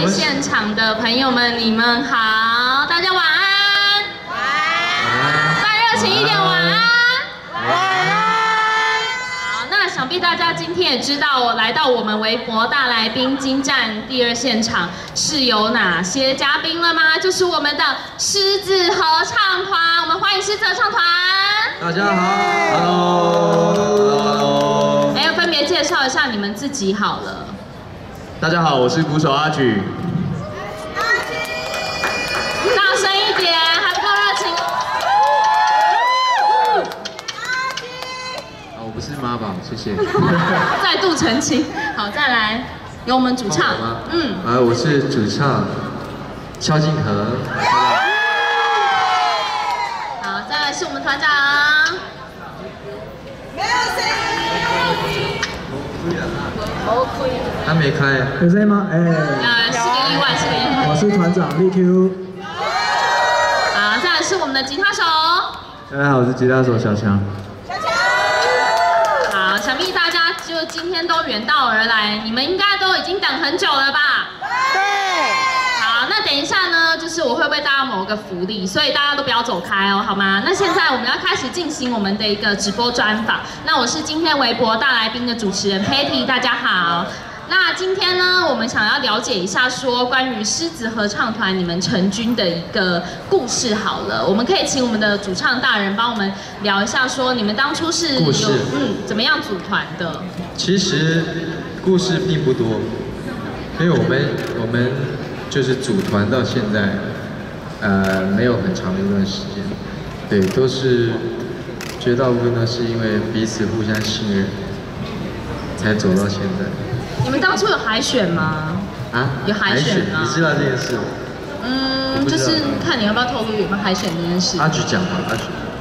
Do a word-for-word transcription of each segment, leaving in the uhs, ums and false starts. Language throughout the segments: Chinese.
位现场的朋友们，你们好，大家晚安。晚安。再热情一点，晚安。晚安。好，那想必大家今天也知道，我来到我们微博大来宾金站第二现场是有哪些嘉宾了吗？就是我们的狮子合唱团，我们欢迎狮子合唱团。 大家好 ，Hello，Hello。 还要分别介绍一下你们自己好了。 大家好，我是鼓手阿举。 大声一点，还不够热情。 啊，我不是妈宝，谢谢。 再度澄清。好，再来，有我们主唱。 嗯。啊，我是主唱萧敬腾。 好，再来是我们团长。没有声音。 还没开。 有声音吗？哎。 呃，是个意外，是个意外。 我是团长 V Q。 好，再来是我们的吉他手。 大家好，我是吉他手小强。 小强。好，想必大家就今天都远道而来，你们应该都已经等很久了吧？对。好，那等一下呢，就是我会为大家谋个福利，所以大家都不要走开哦，好吗？那现在我们要开始进行我们的一个直播专访。那我是今天微博大来宾的主持人 Patty， 大家好。那今天呢，我们想要了解一下说关于狮子合唱团你们成军的一个故事好了，我们可以请我们的主唱大人帮我们聊一下说你们当初是有嗯怎么样组团的？ 其实故事并不多，因为我们我们就是组团到现在，呃，没有很长的一段时间，对，都是绝大部分都是因为彼此互相信任，才走到现在。 你们当初有海选吗？ 啊？ 有海选吗？ 你知道这件事吗？ 嗯，就是看你要不要透露有没有海选这件事。 阿举讲吧，阿举。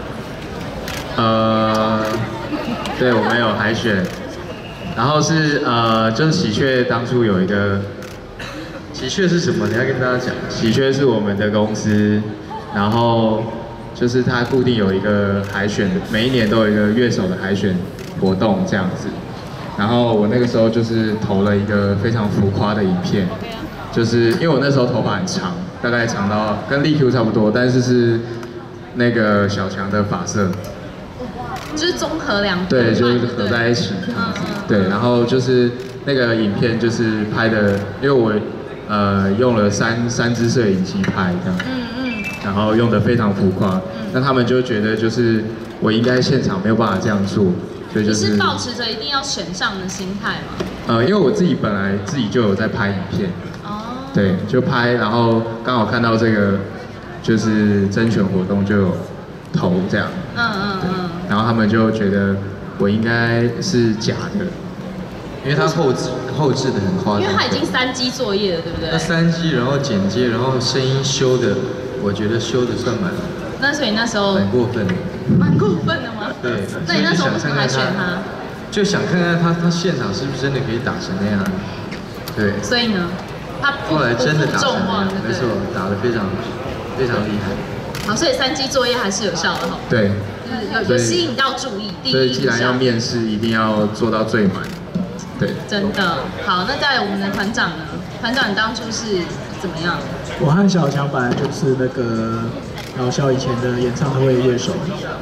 呃，对，我们有海选，然后是呃，就是喜鹊当初有一个， 喜鹊是什么？你要跟大家讲。 喜鹊是我们的公司，然后就是它固定有一个海选，每一年都有一个乐手的海选活动这样子。然后我那个时候就是投了一个非常浮夸的影片，就是因为我那时候头发很长，大概长到跟力 Q 差不多，但是是那个小强的发色， 就是综合两对，就是合在一起，嗯嗯对，然后就是那个影片就是拍的，因为我呃用了三三支摄影机拍这样，嗯嗯，然后用的非常浮夸，那他们就觉得就是我应该现场没有办法这样做。所以就是、 你是抱持着一定要选上的心态吗？ 呃，因为我自己本来自己就有在拍影片，哦，对，就拍，然后刚好看到这个就是甄选活动就有投这样，嗯嗯嗯，然后他们就觉得我应该是假的， 因为他后置后置的很夸张， 因为他已经三机作业了，对不对？ 他三机，然后剪接，然后声音修的，我觉得修的算蛮。 那所以那时候蛮过分的， 蛮过分的吗？ 对。 那你那时候为什么还选他？ 就想看看他他现场是不是真的可以打成那样。对。 所以呢，他后来真的打成那样， 没错，打得非常非常厉害。 好，所以三机作业还是有效的哈。 对。 有有吸引到注意，第一所以既然要面试，一定要做到最满。对。 真的。好，那在我们的团长呢？团长，你当初是怎么样？ 我和小强本来就是那个老肖以前的演唱会乐手。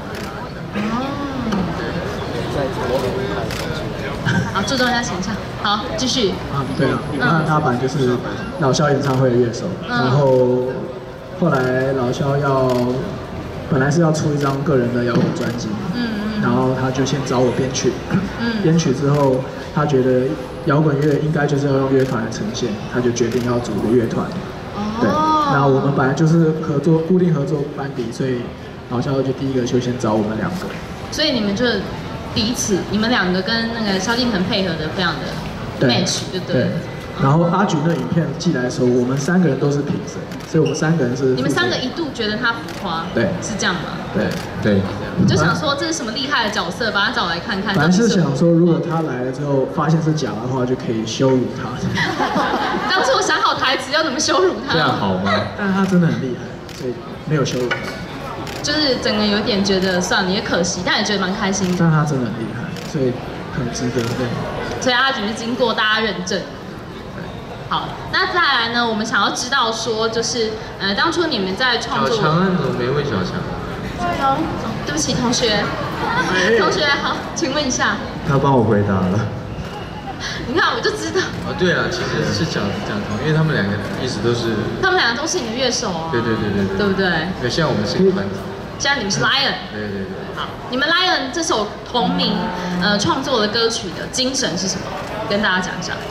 好，注重一下形象。好，继续。 啊，对了，我和他本来就是老肖演唱会的乐手，嗯、然后后来老肖要本来是要出一张个人的摇滚专辑，嗯嗯，然后他就先找我编曲，嗯，编曲之后他觉得摇滚乐应该就是要用乐团来呈现，他就决定要组个乐团。对，那我们本来就是合作固定合作班底，所以老肖就第一个就先找我们两个。 所以你们就彼此，你们两个跟那个萧敬腾配合的非常的 match， 对不对？对。 然后阿举那影片寄来的时候，我们三个人都是评审，所以我们三个人是。 你们三个一度觉得他浮夸， 对， 是这样吗？ 对对。 就想说这是什么厉害的角色，把他找来看看。 反正是想说，如果他来了之后发现是假的话，就可以羞辱他。 当初我想好台词要怎么羞辱他。 这样好吗？ 但是他真的很厉害，所以没有羞辱他。 就是整个有点觉得算了，也可惜，但也觉得蛮开心的。 但他真的很厉害，所以很值得对。 所以阿举是经过大家认证。 好，那再来呢，我们想要知道说，就是呃，当初你们在创作。 小强，怎么没问小强？ 哦，对不起，同学，同学好，请问一下。 他帮我回答了。 你看，我就知道。 哦，对了，其实是讲讲同，因为他们两个一直都是。 他们两个都是你的乐手啊。 对对对对对。 对不对？ 对，现在我们是一个团体。 现在你们是 Lion。 对对对。 好，你们 Lion 这首同名呃创作的歌曲的精神是什么？跟大家讲一下。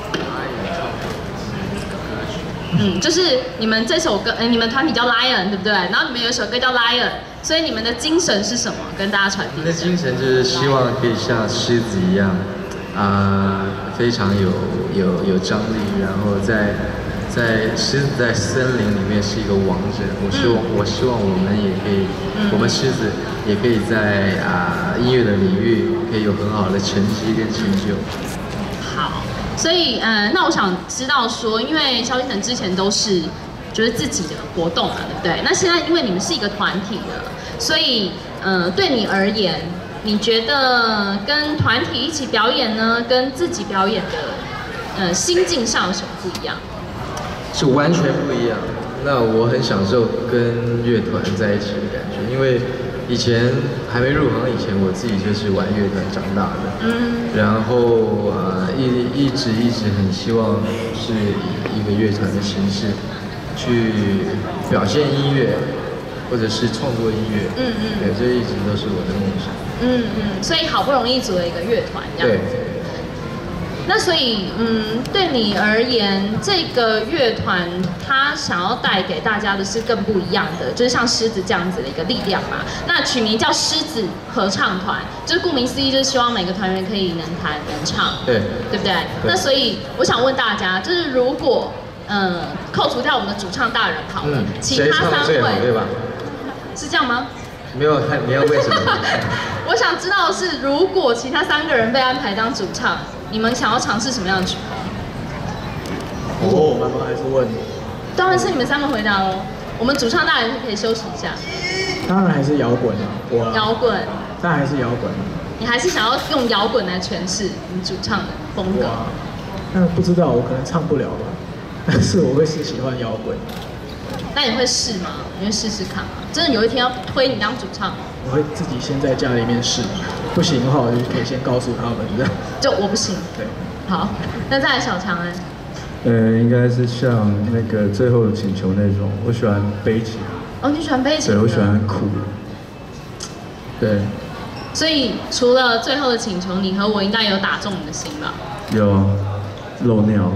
嗯，就是你们这首歌，呃，你们团体叫 Lion， 对不对？然后你们有一首歌叫 Lion， 所以你们的精神是什么？跟大家传递。 我们的精神就是希望可以像狮子一样，啊、呃，非常有有有张力，然后在在狮子在森林里面是一个王者。我希望、嗯、我希望我们也可以，嗯、我们狮子也可以在啊、呃、音乐的领域可以有很好的成绩跟成就。 好。所以，呃，那我想知道说，因为萧敬腾之前都是就是自己的活动嘛，对不对？那现在因为你们是一个团体的，所以，呃，对你而言，你觉得跟团体一起表演呢，跟自己表演的，呃，心境上有什么不一样？ 是完全不一样。那我很享受跟乐团在一起的感觉，因为以前还没入行以前，我自己就是玩乐团长大的，嗯，然后呃一一直一直很希望是以一个乐团的形式去表现音乐，或者是创作音乐，嗯嗯，对，这一直都是我的梦想。嗯嗯，所以好不容易组了一个乐团，这样。对。那所以，嗯，对你而言，这个乐团它想要带给大家的是更不一样的，就是像狮子这样子的一个力量嘛。那取名叫狮子合唱团，就是顾名思义，就是希望每个团员可以能弹能唱， 对， 对不对？那所以我想问大家，就是如果，嗯，扣除掉我们的主唱大人好了，嗯、其他三位， 对吧？ 是这样吗？ 没有，你要为什么？ 我想知道的是，如果其他三个人被安排当主唱，你们想要尝试什么样的曲风？ 哦，妈妈还是问。 当然是你们三个回答喽。我们主唱大人可以休息一下。 当然还是摇滚啊，我。 摇滚。 当然还是摇滚。 你还是想要用摇滚来诠释你主唱的风格？ 那不知道，我可能唱不了吧。但是我会是喜欢摇滚。 那你会试吗？你会试试看吗？真的有一天要推你当主唱？ 我会自己先在家里面试，不行的话我就可以先告诉他们这样。 就我不行。 对。 好，那再来小强呢？ 呃，应该是像那个最后的请求那种，我喜欢悲情。 哦，你喜欢悲情？ 对，我喜欢哭。对。 所以除了最后的请求，你和我应该有打中你的心吧？ 有，漏尿。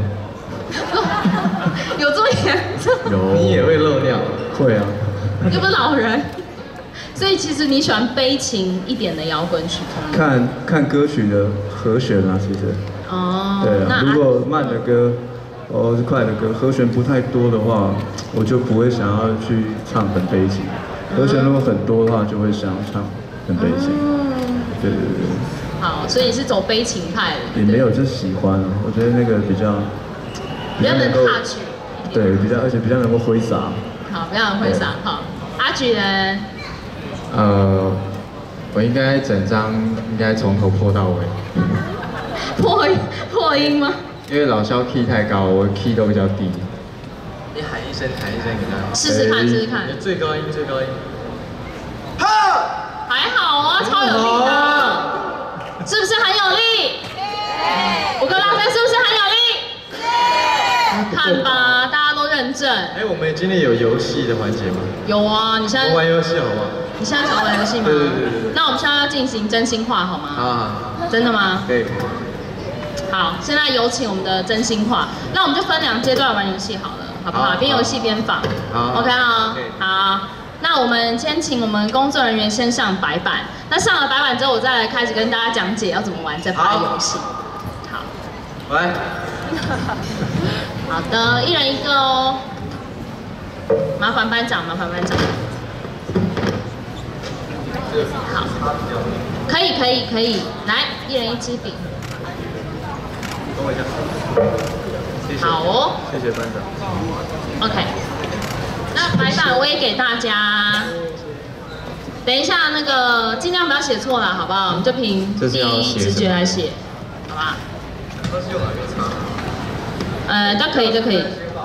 有这么严重？ 有。 你也会漏尿？ 会啊。 又不是老人。所以其实你喜欢悲情一点的摇滚曲风？ 看看歌曲的和弦啊，其实。哦。对啊，如果慢的歌，哦是快的歌，和弦不太多的话，我就不会想要去唱很悲情。和弦如果很多的话，就会想要唱很悲情。嗯。对对对。 好，所以你是走悲情派的。 也没有，就是喜欢啊，我觉得那个比较。 比较能踏曲。 对，比较而且比较能够挥洒。 好，比较能挥洒。好，阿举人。 呃，我应该整张应该从头破到尾。 破音破音吗？ 因为老萧 key 太高，我 key 都比较低。 你喊一声，喊一声给他。 试试看，试试看。 最高音，最高音。 还好啊，超有力的。是不是很有力？我跟拉菲是不是很有力？看吧，大家都认证。 哎，我们今天有游戏的环节吗？ 有啊，你现在。 玩游戏好不好？ 你现在想玩游戏吗？ 对对对对。 那我们现在要进行真心话好吗？ 啊。 真的吗？ 可以。 好，现在有请我们的真心话。那我们就分两阶段玩游戏好了，好不好？边游戏边访。 好。 OK 哦。好。那我们先请我们工作人员先上白板。那上了白板之后，我再来开始跟大家讲解要怎么玩这把游戏。好。 来。 好的，一人一个哦。麻烦班长，麻烦班长。好，可以可以可以，来，一人一支笔。 等我一下。谢谢。 好哦。 谢谢班长。 OK。那白板我也给大家。等一下，那个尽量不要写错了，好不好？我们就凭第一直觉来写，好吧？ 都是用哪个擦？ 呃，都可以，都可以。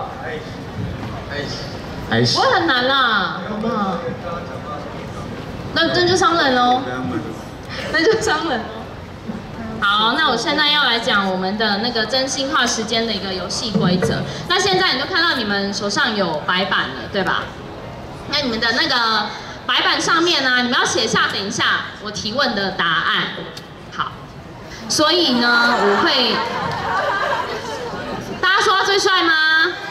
还不会很难啦，好不好？那那就商人喽，那就商人喽。好，那我现在要来讲我们的那个真心话时间的一个游戏规则。那现在你都看到你们手上有白板了，对吧？那你们的那个白板上面呢，你们要写下等一下我提问的答案。好，所以呢，我会，大家说他最帅吗？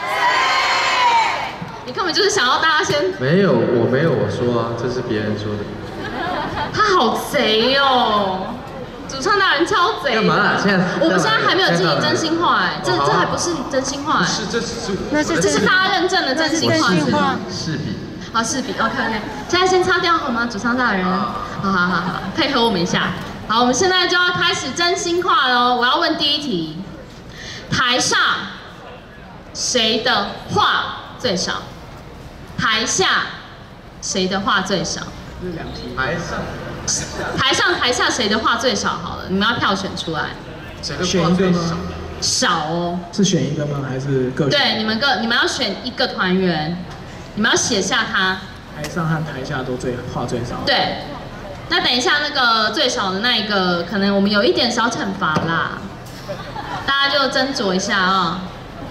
你根本就是想要大家先。 没有，我没有我说啊，这是别人说的。 他好贼哦！主唱大人超贼。 干嘛啦？现在我们现在还没有进行真心话哎，这这还不是真心话哎。 是，这是那是这是大家认证的真心话。 是笔。 好，是笔 ，OK OK。现在先擦掉好吗？主唱大人。好好好好，配合我们一下。好，我们现在就要开始真心话喽。我要问第一题：台上谁的话最少？台下谁的话最少？ 台上， 台上台下谁的话最少？好了，你们要票选出来。 谁的话最少？ 少哦。 是选一个吗？还是各选？ 对，你们各你们要选一个团员，你们要写下他。 台上和台下都最话最少。 对。那等一下那个最少的那一个，可能我们有一点小惩罚啦，大家就斟酌一下啊、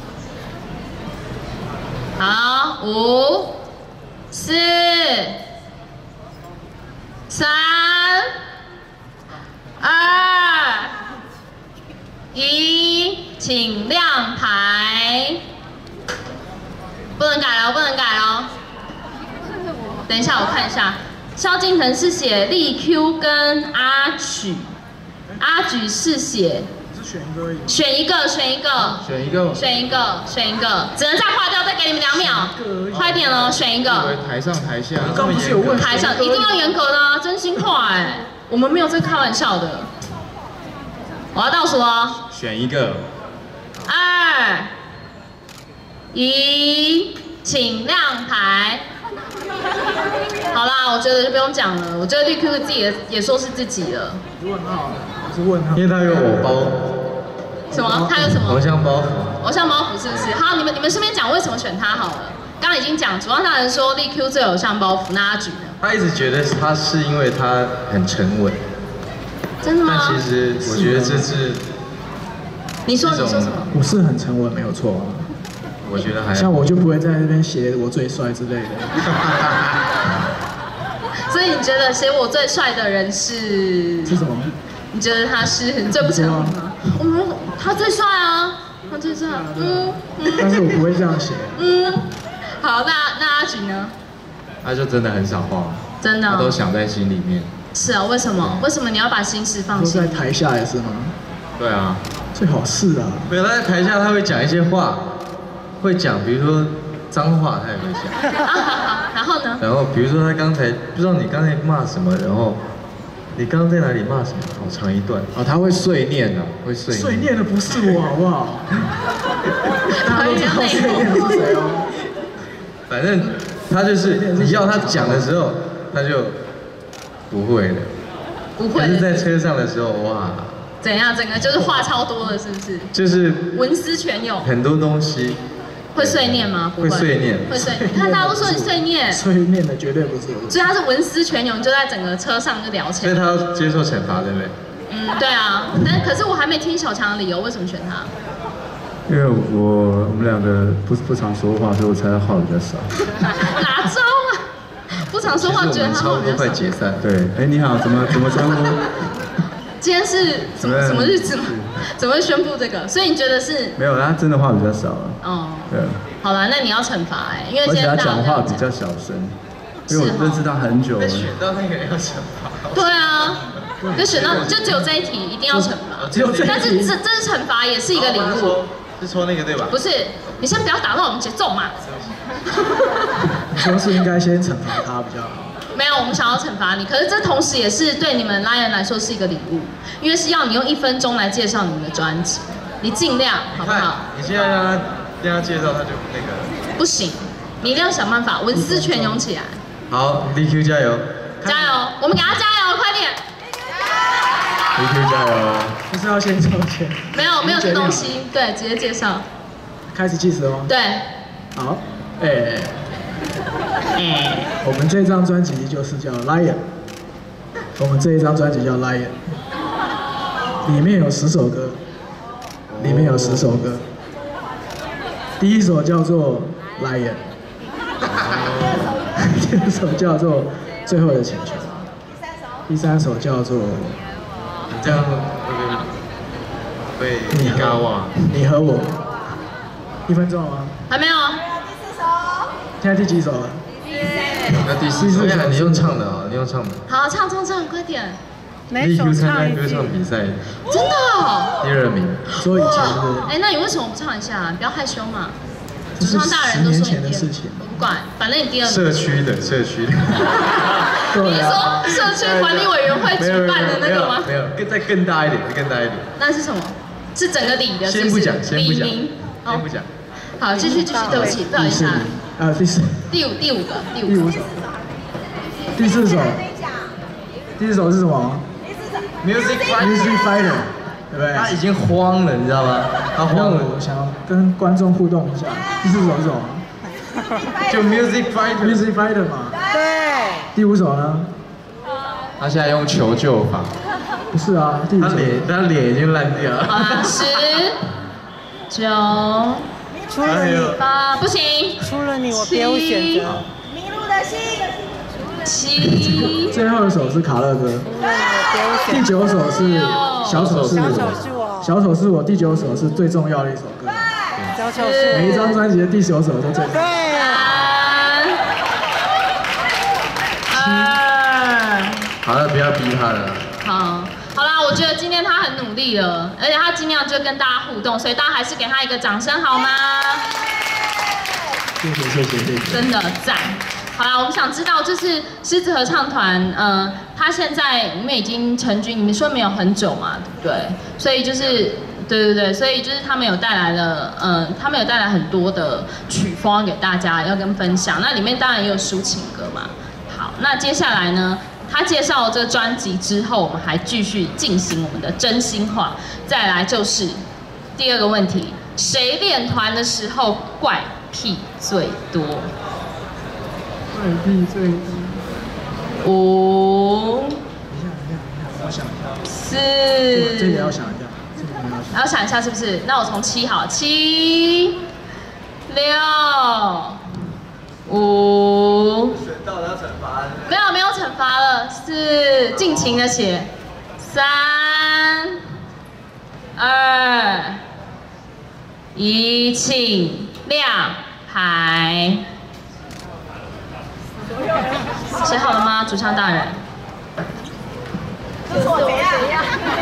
哦。好，五。四、三、二、一，请亮牌。不能改了，不能改了。等一下，我看一下。萧敬腾是写力 Q 跟阿曲，阿曲是写。 选一个而已。 选一个，选一个， 选一个， 选一个，选一个，只能再划掉，再给你们两秒，快点喽，选一个。 台上台下， 刚不是有问台上一定要严格的啊，真心话哎，我们没有在开玩笑的。我要倒数哦。 选一个。 二、一，请亮牌。好啦，我觉得就不用讲了，我觉得绿 Q 自己也也说是自己了。 问号，我是问号。 因为他有偶包。 什么？他有什么？ 偶像包袱。 偶像包袱是不是？好，你们你们顺便讲为什么选他好了。刚刚已经讲，主要大人说力 Q 最有偶像包袱，那阿举呢？ 他一直觉得他是因为他很沉稳。 真的吗？ 但其实我觉得这是。 你说你说什么？ 我是很沉稳，没有错。 我觉得还。 像我就不会在那边写我最帅之类的。 所以你觉得写我最帅的人是？ 是什么？ 你觉得他是最不沉稳吗？我们他最帅啊，他最帅。嗯嗯。但是我不会这样写。 嗯。好，那那阿菊呢？ 他就真的很少话。 真的。 他都想在心里面。 是啊，为什么？为什么你要把心事放心？ 在台下也是吗？ 对啊。 最好是啊。 没有，他在台下他会讲一些话，会讲，比如说脏话，他也会讲。 啊，好好。然后呢？ 然后比如说他刚才不知道你刚才骂什么，然后。你刚刚在哪里骂什么？好长一段哦，他会碎念的，会碎念。 碎念的不是我，好不好？大家都知道碎念的是谁哦。 反正他就是你要他讲的时候，他就不会的。 不会。 可是在车上的时候，哇！ 怎样？整个就是话超多的，是不是？ 就是文思泉涌。 很多东西。 会碎念吗？不会。 会碎念。 会碎。你看大家都说你碎念。 碎念的绝对不是我。 所以他是文思泉涌，就在整个车上就聊起来。所以他要接受惩罚，对不对？ 嗯，对啊。但可是我还没听小强的理由，为什么选他？ 因为我我们两个不不常说话，所以我猜他话比较少。 哪招啊？不常说话，觉得他话比较少。 快解散。 对，哎，你好，怎么怎么称呼？ 今天是什么什么日子吗？怎么会宣布这个？所以你觉得是？ 没有，他真的话比较少啊。 哦。 对。 好了，那你要惩罚哎，因为今天而且他讲话比较小声，因为我认识他很久了。 被选到那个要惩罚。 对啊，被选到就只有这一题一定要惩罚。 只有这一题。 但是这这是惩罚，也是一个礼物。 是抽那个对吧？ 不是，你先不要打乱我们节奏嘛。 你说是应该先惩罚他比较好。 没有，我们想要惩罚你，可是这同时也是对你们拉人来说是一个礼物，因为是要你用一分钟来介绍你们的专辑，你尽量好不好？ 你现在让他让他介绍，他就那个。 不行，你一定要想办法，文思泉涌起来。 好 ，D Q 加油！ 加油，我们给他加油，快点 ！D Q 加油！ 不是要先抽签？ 没有，没有这东西，对，直接介绍。 开始计时哦。 对。 好，哎，哎，我们这张专辑就是叫《Lion》，我们这一张专辑叫《Lion》，里面有十首歌，里面有十首歌。第一首叫做《Lion》，第二首叫做《最后的请求》，第三首叫做你这样会你和我，你和我，一分钟了吗？ 还没有。 现在第几首了？ 那第四首，你用唱的啊，你用唱的。 好，唱唱唱，快点。 立 Q 参加歌唱比赛， 真的？ 第二名。 所以以前的。 哎，那你为什么不唱一下？不要害羞嘛。 这是十年前的事情。 不管，反正你第二名。 社区的，社区的。 你是说社区管理委员会举办的那个吗？ 没有，更再更大一点，更大一点。 那是什么？是整个里的。 先不讲，先不讲。 先不讲。 好，继续继续，对不起，不好意思啊。 啊，第四。 第五第五个，第五。第五首。第四首。第四首是什么 ？Music Fighter， 对不对？ 他已经慌了，你知道吗？他慌了。 我想要跟观众互动一下。第四首是什么？ 就 Music Fighter。Music Fighter 嘛。 对。 第五首呢？ 他现在用求救法。 不是啊，第五首。 他脸，他脸已经烂掉了。 好啦，十、九。 除了你， 八不行。 除了你，我别无选择。 迷路的心。 七。 最后一首是卡乐歌。第九首是小丑是我。小丑是我。第九首是最重要的一首歌。 小丑是我。 每一张专辑的第九首都最重要。 对。 二。 好了，不要逼他了。 好。好啦，我觉得今天他很努力了，而且他尽量就跟大家互动，所以大家还是给他一个掌声好吗？ 谢谢谢谢谢谢， 真的赞。好啦，我们想知道就是狮子合唱团，呃，他现在你们已经成军，你们说没有很久嘛，对不对？所以就是对对对，所以就是他们有带来了，呃，他们有带来很多的曲风给大家要跟分享，那里面当然也有抒情歌嘛。好，那接下来呢？他介绍了这专辑之后，我们还继续进行我们的真心话。再来就是第二个问题：谁练团的时候怪癖最多？ 怪癖最多。 五。 等一下，等一下，我想一下。 四。 这个要想一下，这个要想。 要想一下是不是？那我从七好，七、六、五。 选到要惩罚。 没有没有惩罚了，是尽情的写。三、二、一，请亮牌。写好了吗，主唱大人？ 就是我怎样？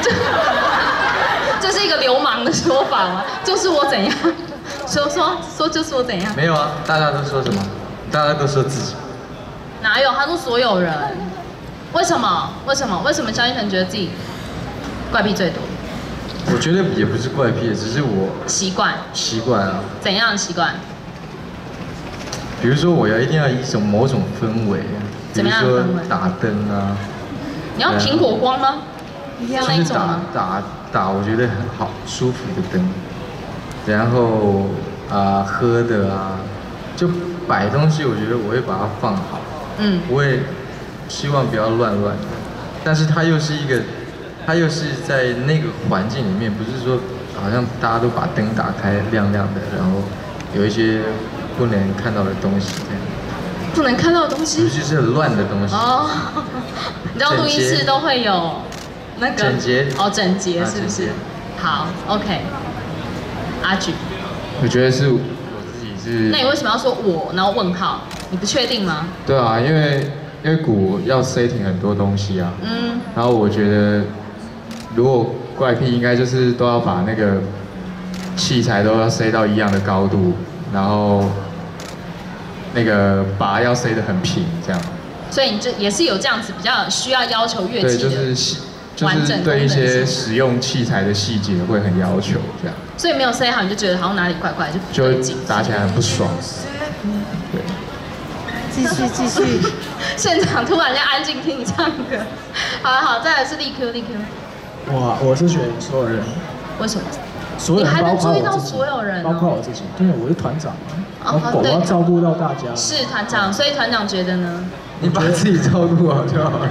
这是一个流氓的说法吗？就是我怎样？说说说就是我怎样？ 没有啊，大家都说什么？大家都说自己。 哪有？他说所有人。为什么？为什么？为什么萧敬腾觉得自己怪癖最多？ 我觉得也不是怪癖，只是我习惯。 习惯啊。 怎样的习惯？ 比如说，我要一定要一种某种氛围，比如说打灯啊。 你要苹果光吗？ 就是打打打，我觉得很好舒服的灯。然后啊、呃，喝的啊，就摆东西，我觉得我会把它放好。嗯。我也希望不要乱乱的，但是它又是一个，它又是在那个环境里面，不是说好像大家都把灯打开亮亮的，然后有一些不能看到的东西这样。 不能看到的东西？ 尤其是很乱的东西。哦。 你知道录音室都会有那个整洁哦，整洁是不是？好 ，OK。阿举， 我觉得是我自己是。 那你为什么要说我，然后问号？你不确定吗？ 对啊，因为因为鼓要 setting 很多东西啊。嗯。然后我觉得，如果怪癖应该就是都要把那个器材都要塞到一样的高度，然后那个拔要塞得很平，这样。 所以你就也是有这样子比较需要要求乐器的。 对，就是就是对一些使用器材的细节会很要求，这样。 所以没有塞好，你就觉得好像哪里怪怪，就就打起来很不爽。对。 继续继续。 现场突然间安静听你唱歌。好了好，再来是立 Q 立 Q。 我我是选所有人。 为什么？ 所有人，包括我自己，包括我自己，因为我是团长嘛，然后我要照顾到大家。 是团长，所以团长觉得呢？ 你把自己照顾好就好了。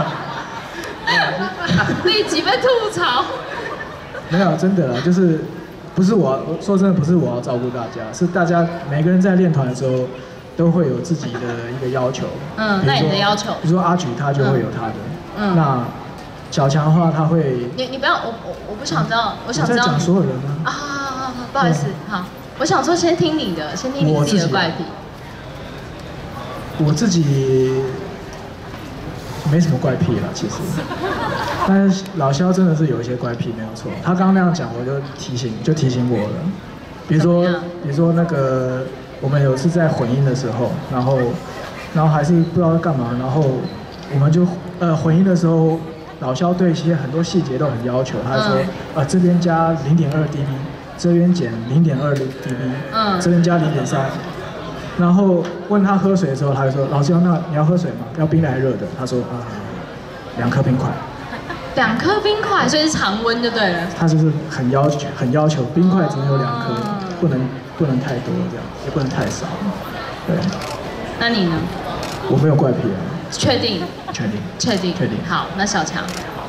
立即被吐槽。 没有，真的啦，就是不是我，我说真的不是我要照顾大家，是大家每个人在练团的时候都会有自己的一个要求。 嗯，那你的要求？ 比如说阿举他就会有他的，嗯，那小强的话他会。 你你不要，我我我不想知道，我想知道。 我在讲所有人呢。 啊，好好好，不好意思，好，我想说先听你的，先听你自己的怪癖。 我自己没什么怪癖啦，其实。但是老肖真的是有一些怪癖，没有错。他刚刚那样讲，我就提醒，就提醒我了。比如说，比如说那个，我们有次在混音的时候，然后，然后还是不知道干嘛，然后我们就呃混音的时候，老肖对一些很多细节都很要求。他说，嗯、呃这边加零点二 dB， 这边减零点二 dB， 嗯，这边加零点三。然后问他喝水的时候，他就说：“老肖，那你要喝水吗？要冰的还是热的？”他说：“啊、呃，两颗冰块。” 两颗冰块，所以是常温就对了。 他就是很要求，很要求冰块只能有两颗，不能不能太多这样，也不能太少。对。 那你呢？ 我没有怪癖啊。 确定？ 确定。 确定。 确定。 好，那小强。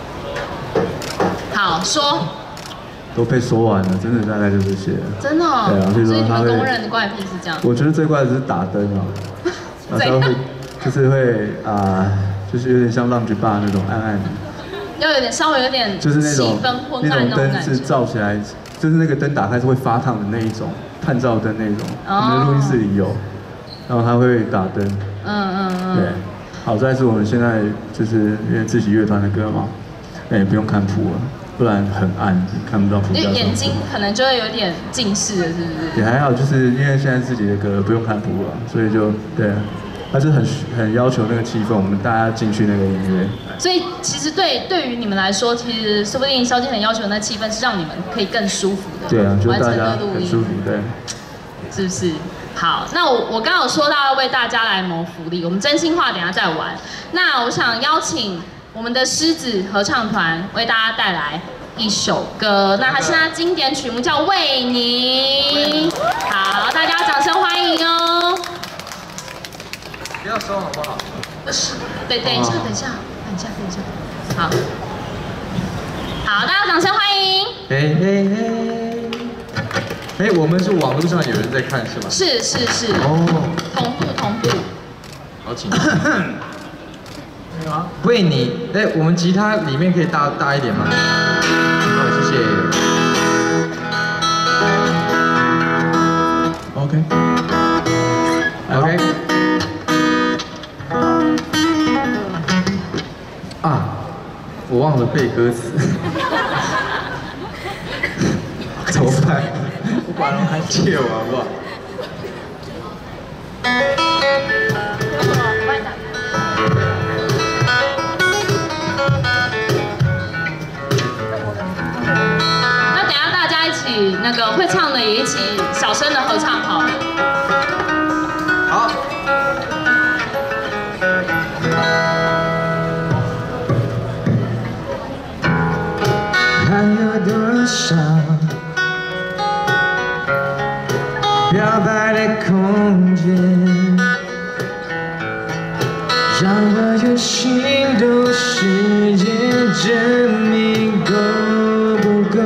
好说。 都被说完了，真的大概就这些。 真的、哦。 对啊，所以说他会。所以你们公认的怪癖是这样。 我觉得最怪的是打灯啊，然后会就是会啊、呃，就是有点像浪菊爸那种暗暗的。 要有点稍微有点就是那种那种灯是照起来，就是那个灯打开是会发烫的那一种探照灯那种，我们的录音室里有，然后它会打灯。嗯嗯嗯。对，好在是我们现在就是因为自己乐团的歌嘛，那也不用看谱了，不然很暗，看不到谱。 因为眼睛可能就会有点近视了，是不是？ 也还好，就是因为现在自己的歌不用看谱了，所以就对。他是很很要求那个气氛，我们大家进去那个音乐。 所以其实对对于你们来说，其实说不定萧敬腾要求的那气氛是让你们可以更舒服的。 对啊，就大家很舒服，对。 是不是？好，那我我刚刚有说到要为大家来谋福利，我们真心话等一下再玩。那我想邀请我们的狮子合唱团为大家带来一首歌，那它是它经典曲目叫《为你》。好，大家掌声欢迎哦。 不要收好不好？ 不是，等等一下，等一下，等一下，等一下。好，好，大家掌声欢迎。 嘿嘿嘿，哎，我们是网络上有人在看是吗？ 是是是。哦。同步同步。 好，请。没有啊。为你，哎，我们吉他里面可以大大一点吗？好，谢谢。 OK。 OK。啊，我忘了背歌词，怎么办？ 不管了，还借我好不好？ 那等一下大家一起那个会唱的也一起小声的合唱好了。 好。 还有多少表白的空间，让我有心动时间证明够不够？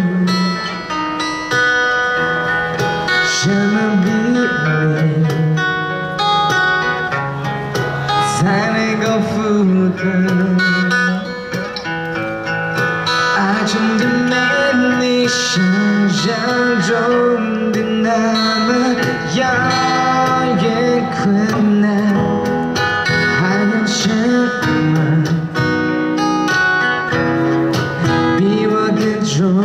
什么比例才能够符合？爱真的没你想象中的那么遥远困难，还有什么比我更重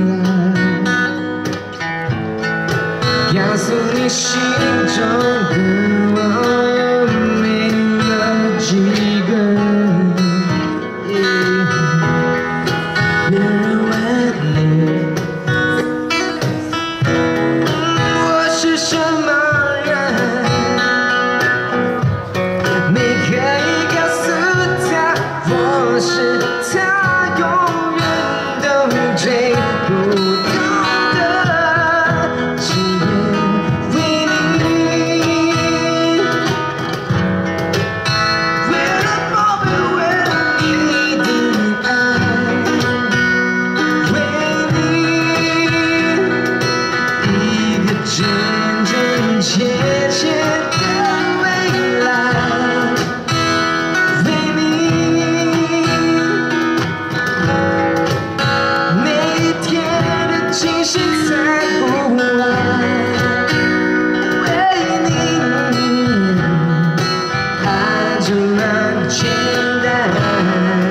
要？告诉你心中的我有没了几个？别人问你，我是什么人？你可以告诉他，我是他永远都追不到真真切切的未来，为你每一天的惊喜才不晚，为你爱这么简单。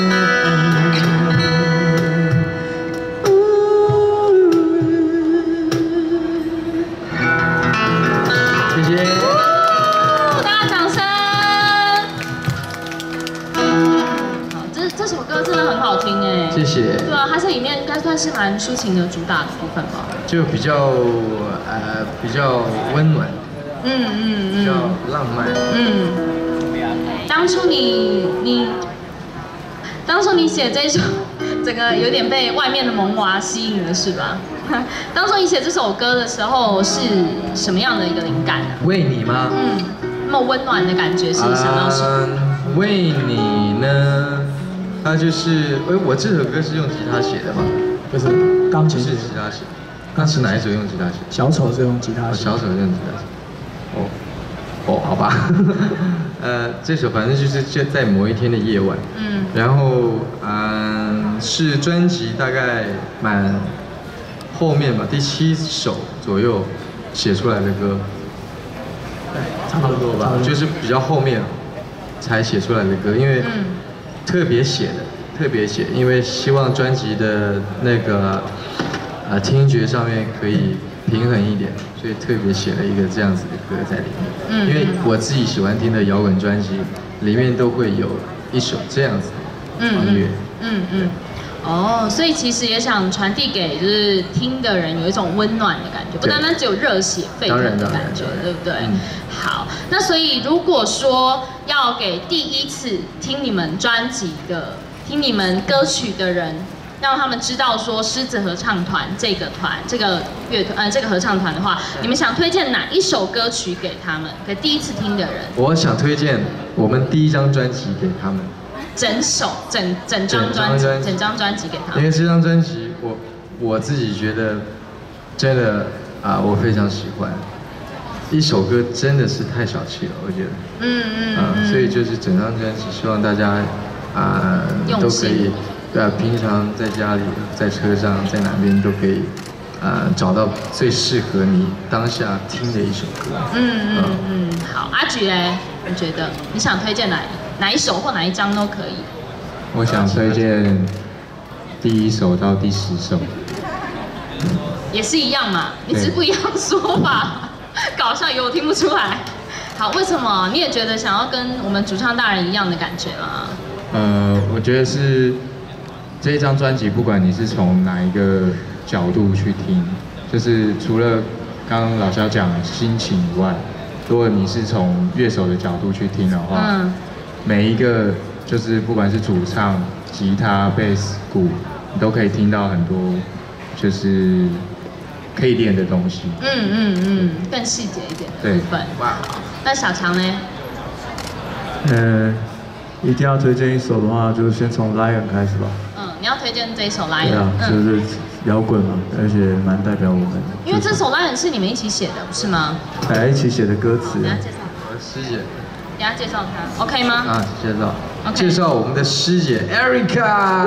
谢谢。 对啊，它是里面应该算是蛮抒情的主打的部分吧。 就比较呃比较温暖， 嗯嗯嗯， 比较浪漫。 嗯。当初你你，当初你写这首，整个有点被外面的萌娃吸引了，是吧？当初你写这首歌的时候是什么样的一个灵感呢？ 为你吗？ 嗯，那么温暖的感觉是想到什么？ 嗯、为你呢？它就是，哎，我这首歌是用吉他写的吗？ 不是，钢琴是吉他写。刚是哪一首用吉他写？ 小丑是用吉他写。 哦，小丑是用吉他写。哦，哦，好吧。呃，这首反正就是就在某一天的夜晚。嗯。然后，嗯，是专辑大概满后面吧，第七首左右写出来的歌。 对，差不多吧。 就是比较后面才写出来的歌，因为。嗯特别写的，特别写，因为希望专辑的那个呃听觉上面可以平衡一点，所以特别写了一个这样子的歌在里面。嗯，因为我自己喜欢听的摇滚专辑里面都会有一首这样子的音乐。嗯嗯。 哦，所以其实也想传递给就是听的人有一种温暖的感觉，不单单只有热血沸腾的感觉，对不对？嗯、好，那所以如果说要给第一次听你们专辑的、听你们歌曲的人，让他们知道说狮子合唱团这个团、这个乐团、呃这个合唱团的话，你们想推荐哪一首歌曲给他们？给第一次听的人？ 我想推荐我们第一张专辑给他们。 整首整整张专辑，整张专辑给他们。 因为这张专辑，我我自己觉得真的啊、呃，我非常喜欢。一首歌真的是太小气了，我觉得。嗯嗯啊、呃，所以就是整张专辑，希望大家啊、呃、都可以，对啊，平常在家里、在车上、在哪边都可以啊、呃、找到最适合你当下听的一首歌。 嗯嗯嗯，好，阿菊嘞，你觉得你想推荐哪一？哪一首或哪一张都可以。 我想推荐第一首到第十首。 也是一样嘛，你只是不一样说法，搞笑有我听不出来。好，为什么？你也觉得想要跟我们主唱大人一样的感觉吗？ 呃，我觉得是这一张专辑，不管你是从哪一个角度去听，就是除了刚刚老肖讲心情以外，如果你是从乐手的角度去听的话，嗯。每一个就是不管是主唱、吉他、贝斯、鼓，你都可以听到很多就是可以练的东西。 嗯嗯嗯，更细节一点的部分。哇，那小强呢？ 呃，一定要推荐一首的话，就先从《Lion》开始吧。 嗯，你要推荐这一首《Lion》。 对啊，就是摇滚嘛，而且蛮代表我们。 因为这首《Lion》是你们一起写的，不是吗？ 哎，一起写的歌词。 等下介绍。 我师姐。 等下介绍他 ，OK 吗？ 啊，介绍。Okay. 介绍我们的师姐 Erica。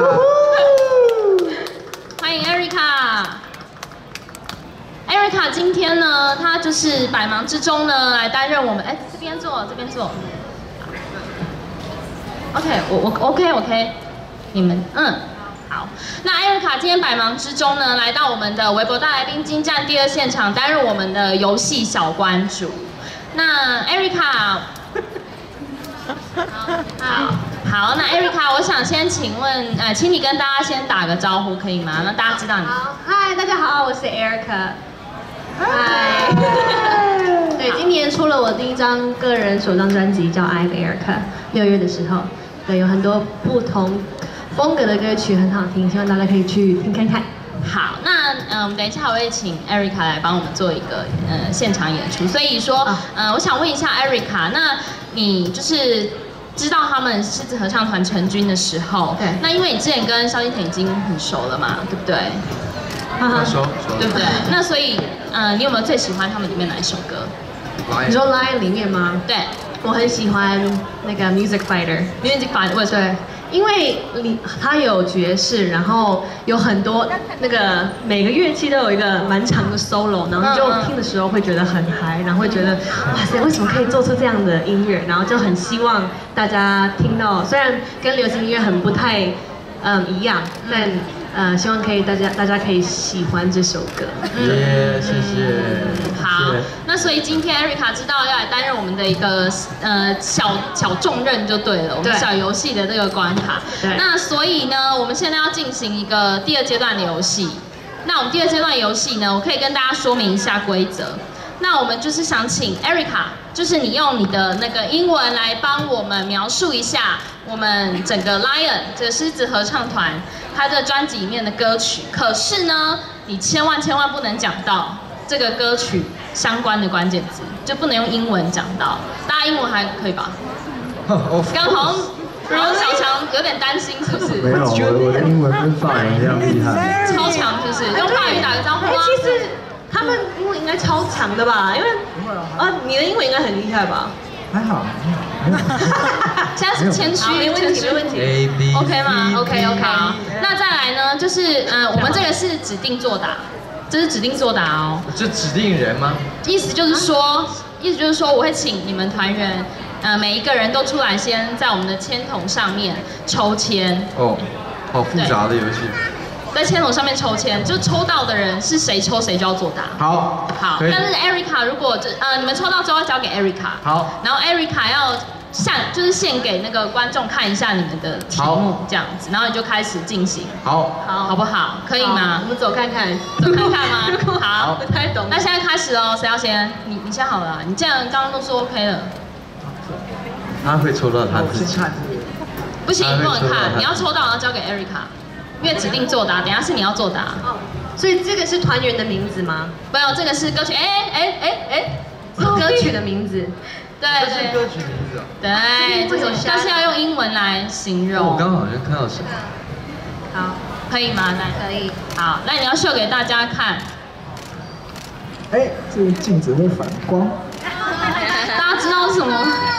欢迎 Erica。Erica 今天呢，她就是百忙之中呢来担任我们，哎，这边坐，这边坐。OK， 我我 OK OK， 你们嗯好。那 Erica 今天百忙之中呢，来到我们的微博大来宾金站第二现场，担任我们的游戏小关主。那 Erica。好，好，那 Erica， 我想先请问，呃，请你跟大家先打个招呼，可以吗？让大家知道你。 好，嗨，大家好，我是 Erica。嗨。对，今年出了我第一张个人首张专辑，叫《I Am Erica》，六月的时候，对，有很多不同风格的歌曲，很好听，希望大家可以去听看看。 好，那嗯、呃，我们等一下我会请 Erica 来帮我们做一个呃现场演出，所以说，呃，我想问一下 Erica， 那你就是知道他们狮子合唱团成军的时候，对，那因为你之前跟萧敬腾已经很熟了嘛，对不对？ 他说， 对不对？那所以，呃，你有没有最喜欢他们里面哪一首歌？ 你说《Lion》里面吗？ 对， 我很喜欢那个 Music Fighter。Music Fighter， 为什么？因为里它有爵士，然后有很多那个每个乐器都有一个蛮长的 solo， 然后你就听的时候会觉得很嗨，然后会觉得哇塞，为什么可以做出这样的音乐？然后就很希望大家听到，虽然跟流行音乐很不太嗯一样，但呃希望可以大家大家可以喜欢这首歌。 耶，谢谢。 好，那所以今天 Erica 知道要来担任我们的一个呃小小重任就对了，我们小游戏的这个关卡。那所以呢，我们现在要进行一个第二阶段的游戏。那我们第二阶段游戏呢，我可以跟大家说明一下规则。那我们就是想请 Erica， 就是你用你的那个英文来帮我们描述一下我们整个 Lion 这个狮子合唱团它的专辑里面的歌曲。可是呢，你千万千万不能讲到这个歌曲相关的关键字，就不能用英文讲到。大家英文还可以吧？刚好像，然后小强有点担心，是不是？ 没有，我我的英文跟法文一样厉害。 超强，是不是？用法语打个招呼吗？ 其实他们英文应该超强的吧？因为啊，你的英文应该很厉害吧？ 还好， 现在是谦虚， 没问题，没问题。 A B OK 吗 ？OK OK。那再来呢，就是嗯，我们这个是指定作答。这是指定作答哦， 这指定人吗？ 意思就是说，意思就是说，我会请你们团员，呃，每一个人都出来，先在我们的签筒上面抽签。 哦，好复杂的游戏。 在签筒上面抽签，就抽到的人是谁抽谁就要作答。 好， 好。但是 Erica 如果这呃你们抽到之后要交给 Erica。好。然后 Erica 要献就是献给那个观众看一下你们的题目这样子，然后你就开始进行。 好。 好，好不好？可以吗？ 我们走看看， 走看看吗？好， 不太懂。 那现在开始哦，谁要先？你你先好了，你既然刚刚都说 OK 了。 他会抽到他自己。 不行，不能看，你要抽到然后交给 Erica。因为指定作答，等一下是你要作答。哦， 所以这个是团员的名字吗？ 没有，这个是歌曲。哎哎哎哎， 是歌曲的名字。 对对。这是歌曲名字啊。 对，这首但是要用英文来形容。 我刚好像看到什么。 好，可以吗？ 可以。 好，那你要秀给大家看。 哎，这个镜子会反光。 大家知道是什么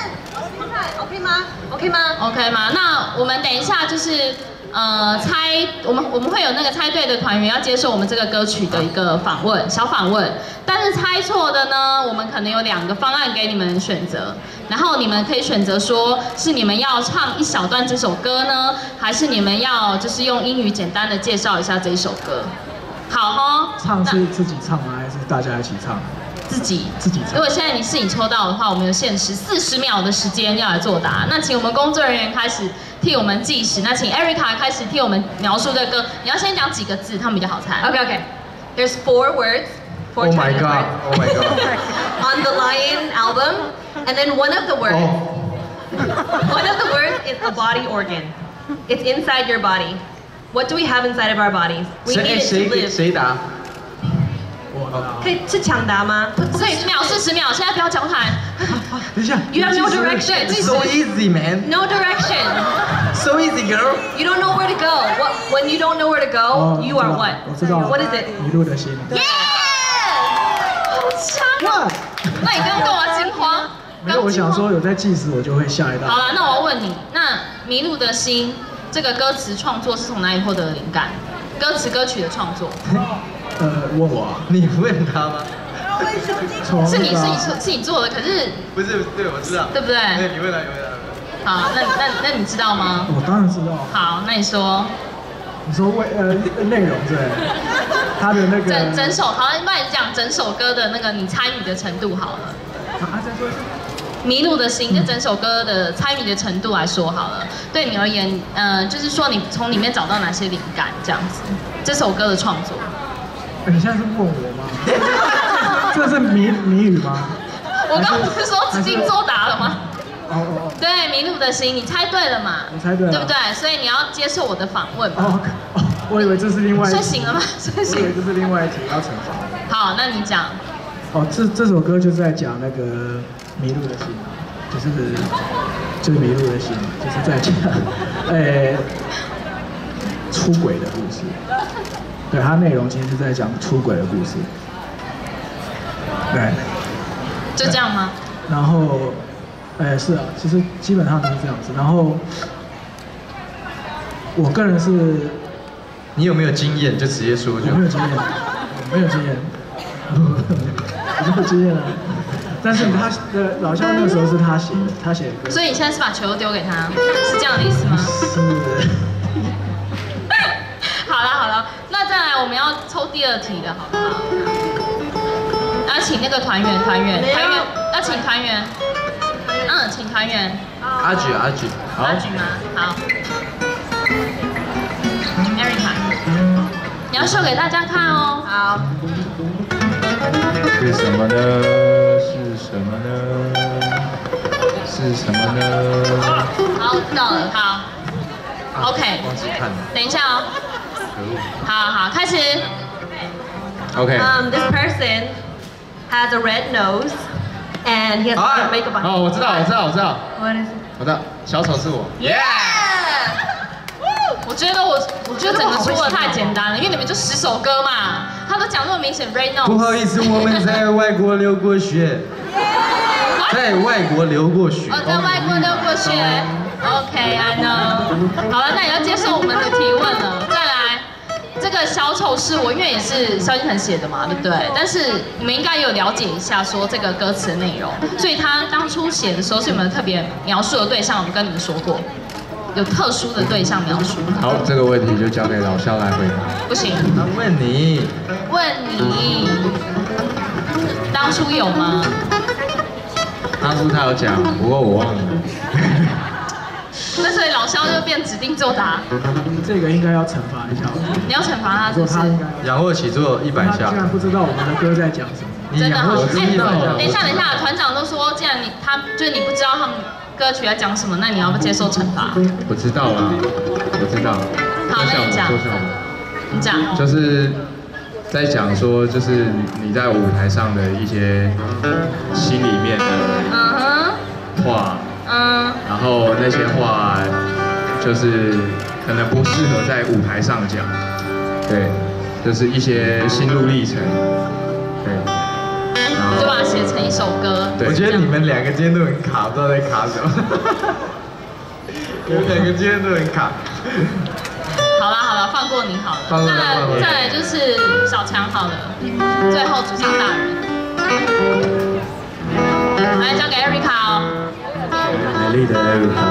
？OK 吗 ？OK 吗 ？OK 吗？那我们等一下就是。呃，猜我们我们会有那个猜对的团员要接受我们这个歌曲的一个访问，小访问。但是猜错的呢，我们可能有两个方案给你们选择，然后你们可以选择说是你们要唱一小段这首歌呢，还是你们要就是用英语简单的介绍一下这一首歌。好哈。 唱是自己唱吗？还是大家一起唱？ 自己自己唱。 如果现在你是你抽到的话，我们有限时四十秒的时间要来作答。那请我们工作人员开始替我们计时。那请 Erica 开始替我们描述这个歌。你要先讲几个字，他们比较好猜。 OK OK. There's four words. Four oh my god. Oh my god. On the Lion album, and then one of the words. Oh. One of the words is a body organ. It's inside your body. What do we have inside of our bodies? We need it to live. 谁答？ 可以是抢答吗？ 四十秒，四十秒，现在不要交谈。 等一下 You have no direction. So easy, man. No direction. So easy, girl. You don't know where to go. What? When you don't know where to go, you are what? 我知道了。 What is it? 迷路的心。 Yeah. 好强啊！那你刚刚干嘛惊慌？ 没有，我想说有在计时，我就会吓一大跳。 好了，那我要问你，那《迷路的心》这个歌词创作是从哪里获得灵感？歌词歌曲的创作？ 呃，问我啊？ 你问他吗？ 是你是你是你做的，可是不是对，我知道， 对不对？ 对，你问他，你问他。好，那那那你知道吗？ 我当然知道。 好，那你说。 你说为呃内容对，他的那个整整首，好，那你讲整首歌的那个你参与的程度好了。 啊，再说一次。 迷路的心，就整首歌的参与的程度来说好了。对你而言，呃，就是说你从里面找到哪些灵感这样子？这首歌的创作。 你现在是问我吗？这是谜谜语吗？ 我刚不是说指定作答了吗？ 哦哦哦。 对，迷路的心，你猜对了嘛？ 我猜对了， 对不对？所以你要接受我的访问嘛。 哦哦，我以为这是另外。 睡醒了吗？睡醒。 我以为这是另外一题要惩罚。 好，那你讲。 哦，这这首歌就是在讲那个迷路的心，就是就是迷路的心，就是在讲，呃，出轨的故事。 对，它内容其实是在讲出轨的故事。对。 就这样吗？ 然后，哎，是啊，其实基本上都是这样子。然后，我个人是， 你有没有经验？就直接说就。 我没有经验，没有经验，没有经验啊。但是他的老肖那个时候是他写的，他写的歌。 所以你现在是把球丢给他，是这样的意思吗？ 是。 好了好了，那再来我们要抽第二题了，好不好？要请那个团员，团员，团员，要请团员。嗯，请团员。 阿举，阿举， 阿举吗？好。Erica， 你要秀给大家看哦。好。 是什么呢？是什么呢？是什么呢？ 好，我知道了。好。OK。等一下哦。好好，开始。 OK。 Um, this person has a red nose, and he has ah, makeup on. 哦，我知道，我知道，我知道。 What is it? 我知道，小丑是我。 Yeah！ 我觉得我，我觉得整个出的太简单了，因为你们就十首歌嘛，他都讲那么明显 red nose。 不好意思，我们在外国留过学。在外国留过学。 哦，在外国留过学。OK，I know。好了，那也要接受我们的提问了。再来，这个小丑是我，因为也是萧敬腾写的嘛，对不对？但是你们应该有了解一下说这个歌词的内容，所以他当初写的时候是有没有特别描述的对象？我们跟你们说过，有特殊的对象描述。 好，这个问题就交给老肖来回答。 不行， 问你， 问你，当初有吗？ 当初他有讲，不过我忘了。 那所以老肖就变指定作答。 这个应该要惩罚一下。 你要惩罚他是不是？ 仰卧起坐一百下。 他竟然不知道我们的歌在讲什么。 真的好， 哎， 等一下，等一下，团长都说，既然你他就是你不知道他们歌曲在讲什么，那你要不接受惩罚？ 我知道啦，我知道。 好，那你讲。你讲。 就是在讲说，就是你在舞台上的一些心里面的话。嗯，然后那些话就是可能不适合在舞台上讲，对，就是一些心路历程，对，然后就把它写成一首歌。 我觉得你们两个今天都很卡，不知道在卡什么。你们两个今天都很卡。 好了好了，放过你好了。 放过你。 再来再来就是小强好了，最后主唱大人，来交给 Erica 哦。 美丽的 Erica。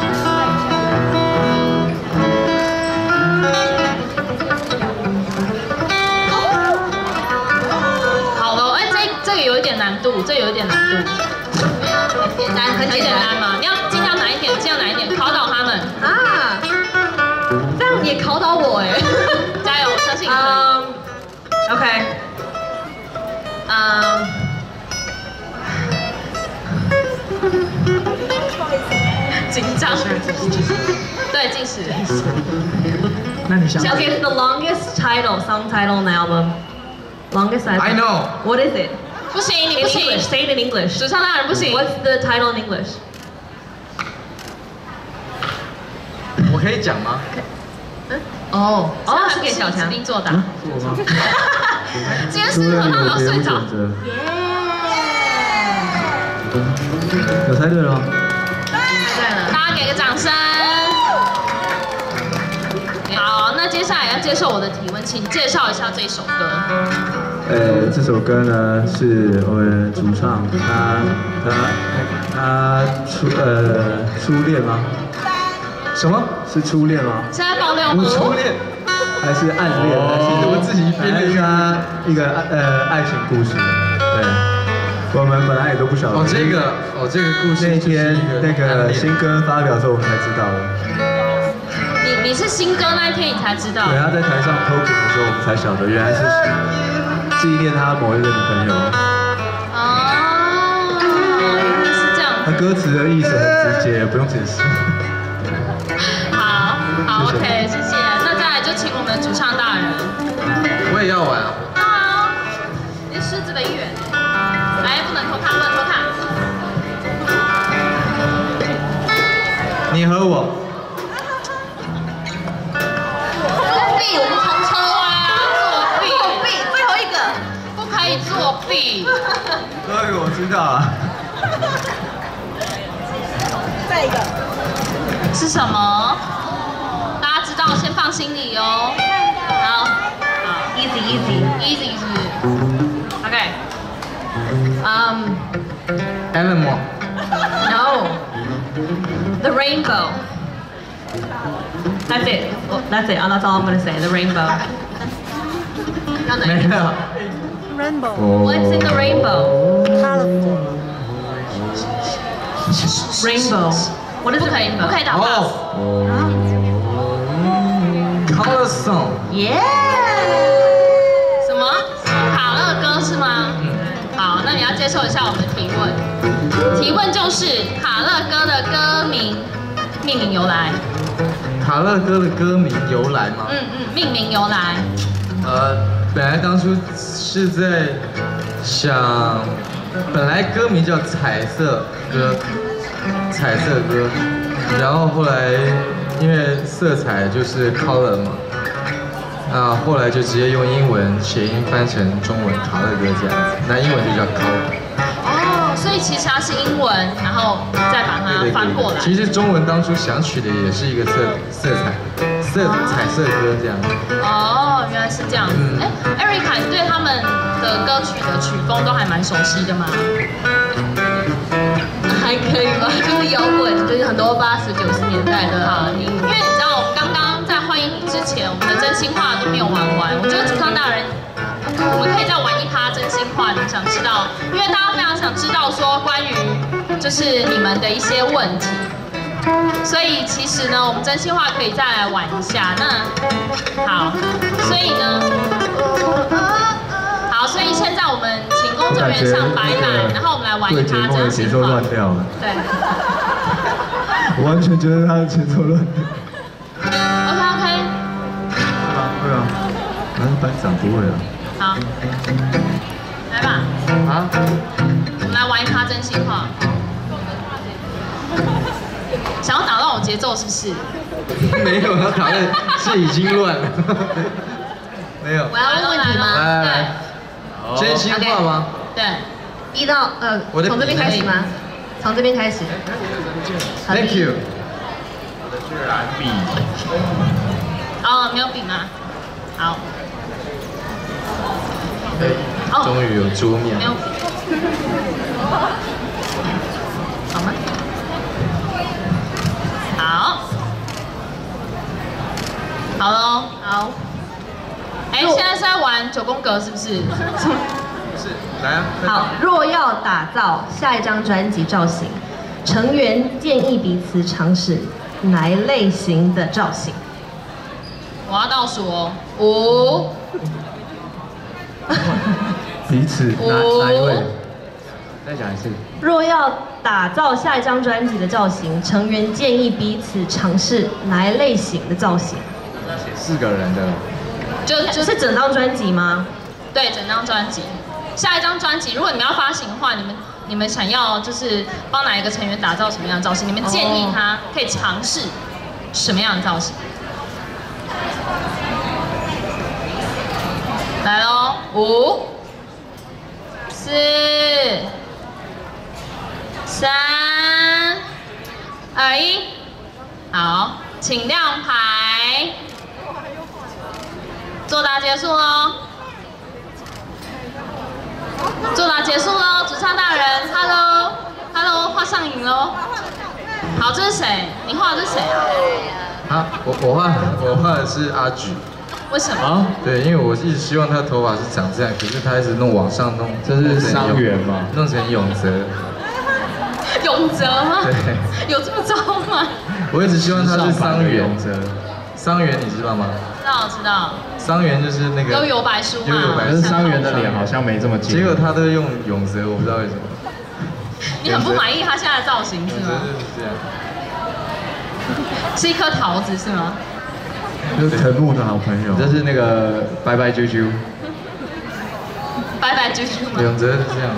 好了，哎，这这个有一点难度，这有一点难度。简单，很简单嘛，你要尽量难一点，尽量难一点，考倒他们啊！这样也考倒我哎！加油，相信你可以。OK， 嗯。紧张，对，计时。 那你想 ？Okay, the longest title, song title in the album. Longest title. I know. What is it? 不行，你不行。 Say it in English. 主唱大人不行。 What's the title in English? 我可以讲吗？ 哦，哦，是给小强指定作答。 是我吗？ 今天是很好睡着。 有猜对了吗？ 对了，大家给个掌声。好，那接下来要接受我的提问，请介绍一下这首歌。 呃，这首歌呢是我们主唱他他他初呃初恋吗？ 什么？ 是初恋吗？ 现在爆料吗？ 初恋还是暗恋？还是我自己编的一个一个呃爱情故事？对。我们本来也都不晓得。 哦，这个，哦，这个故事那天那个新歌发表的时候，我们才知道的。 你你是新歌那一天你才知道？ 对，他在台上 talking 的时候，我们才晓得原来是纪念他某一个女朋友。 哦，原来是这样。 他歌词的意思很直接，不用解释。 好，好 ，OK， 谢谢。那再来就请我们主唱大人。 我也要玩啊。 好，你是狮子的一员。来，不能偷看，不能偷看。 你和我。 第五重抽啊！ 对，我知道了。 再一个是什么？大家知道先放心里哦。好，好 ，easy easy easy 是不是 ？OK。 Um, Animal. no. The rainbow. That's it. Well, that's it. That's all I'm gonna say. The rainbow. 没有。 rainbow What's in the rainbow? colorful Rainbow. What is 不 a 可以，不 rainbow? 可以打 pass。 哦。Color song. Yeah. 什么？卡乐歌是吗？好，那你要接受一下我们的提问。提问就是卡乐歌的歌名命名由来。 卡乐歌的歌名由来吗？ 嗯嗯，命名由来。 呃，本来当初是在想，本来歌名叫彩色歌，彩色歌，然后后来因为色彩就是 color 嘛，那后来就直接用英文谐音翻成中文卡乐歌这样子，那英文就叫 color。 哦，所以其实它是英文，然后再把它翻过来。 其实中文当初想取的也是一个色色彩色彩色歌这样。 哦，原来是这样子。哎、嗯，艾瑞卡，你对他们的歌曲的曲风都还蛮熟悉的吗？ 还可以吧，就是摇滚，就是很多八十九十年代的。 好，你因为你知道，我们刚刚在欢迎你之前，我们的真心话都没有玩完。我觉得主唱大人，我们可以再玩一趴真心话，你们想知道？因为大家非常想知道说关于就是你们的一些问题，所以其实呢，我们真心话可以再来玩一下。那好，所以呢，好，所以现在我们请工作人员上白板，然后我们来玩一趴真心话。 乱掉了。 对。 我完全觉得他的节奏乱掉。 OK OK。 对啊，那是班长不会啊。 好，来吧。 啊？ 我们来玩一趴真心话。想要打乱我节奏是不是？ 没有，他打的是已经乱了。没有。 我要问问题吗？ 来来来，真心话吗？ 对。 一到呃，从这边开始吗？从这边开始。 Thank you。 我的是蓝笔。 哦，没有笔吗？好。 哦，终于有桌面。 没有笔。好吗？好。好喽。好。哎，现在是在玩九宫格是不是？ 是，来啊。 好，若要打造下一张专辑造型，成员建议彼此尝试哪一类型的造型？ 我要倒数哦，五。 彼此哪哪一位？再讲一次。 若要打造下一张专辑的造型，成员建议彼此尝试哪一类型的造型？ 写四个人的。 就就是整张专辑吗？ 对，整张专辑。下一张专辑，如果你们要发行的话，你们你们想要就是帮哪一个成员打造什么样的造型？你们建议他可以尝试什么样的造型？来喽，五、四、三、二、一，好，请亮牌。作答结束喽。作答结束喽，主唱大人 ，Hello，Hello， 画上瘾喽。好，这是谁？你画的是谁啊？ 啊，我我画我画的是阿菊。 为什么？ 啊，对，因为我一直希望他头发是长这样，可是他一直弄往上弄， 这是伤员吗？ 弄成永泽。 永泽吗？ 对。 有这么糟吗？ 我一直希望他是桑原。永泽。桑原你知道吗？ 知道知道。 桑原就是那个悠游白书嘛。 悠游白书。 可是桑原的脸好像没这么尖。 结果他都用永泽，我不知道为什么。 你很不满意他现在的造型是吗？ 就是这样。 是一颗桃子是吗？ 就是藤木的好朋友。 这是那个拜拜啾啾。 拜拜啾啾吗？ 永泽是这样。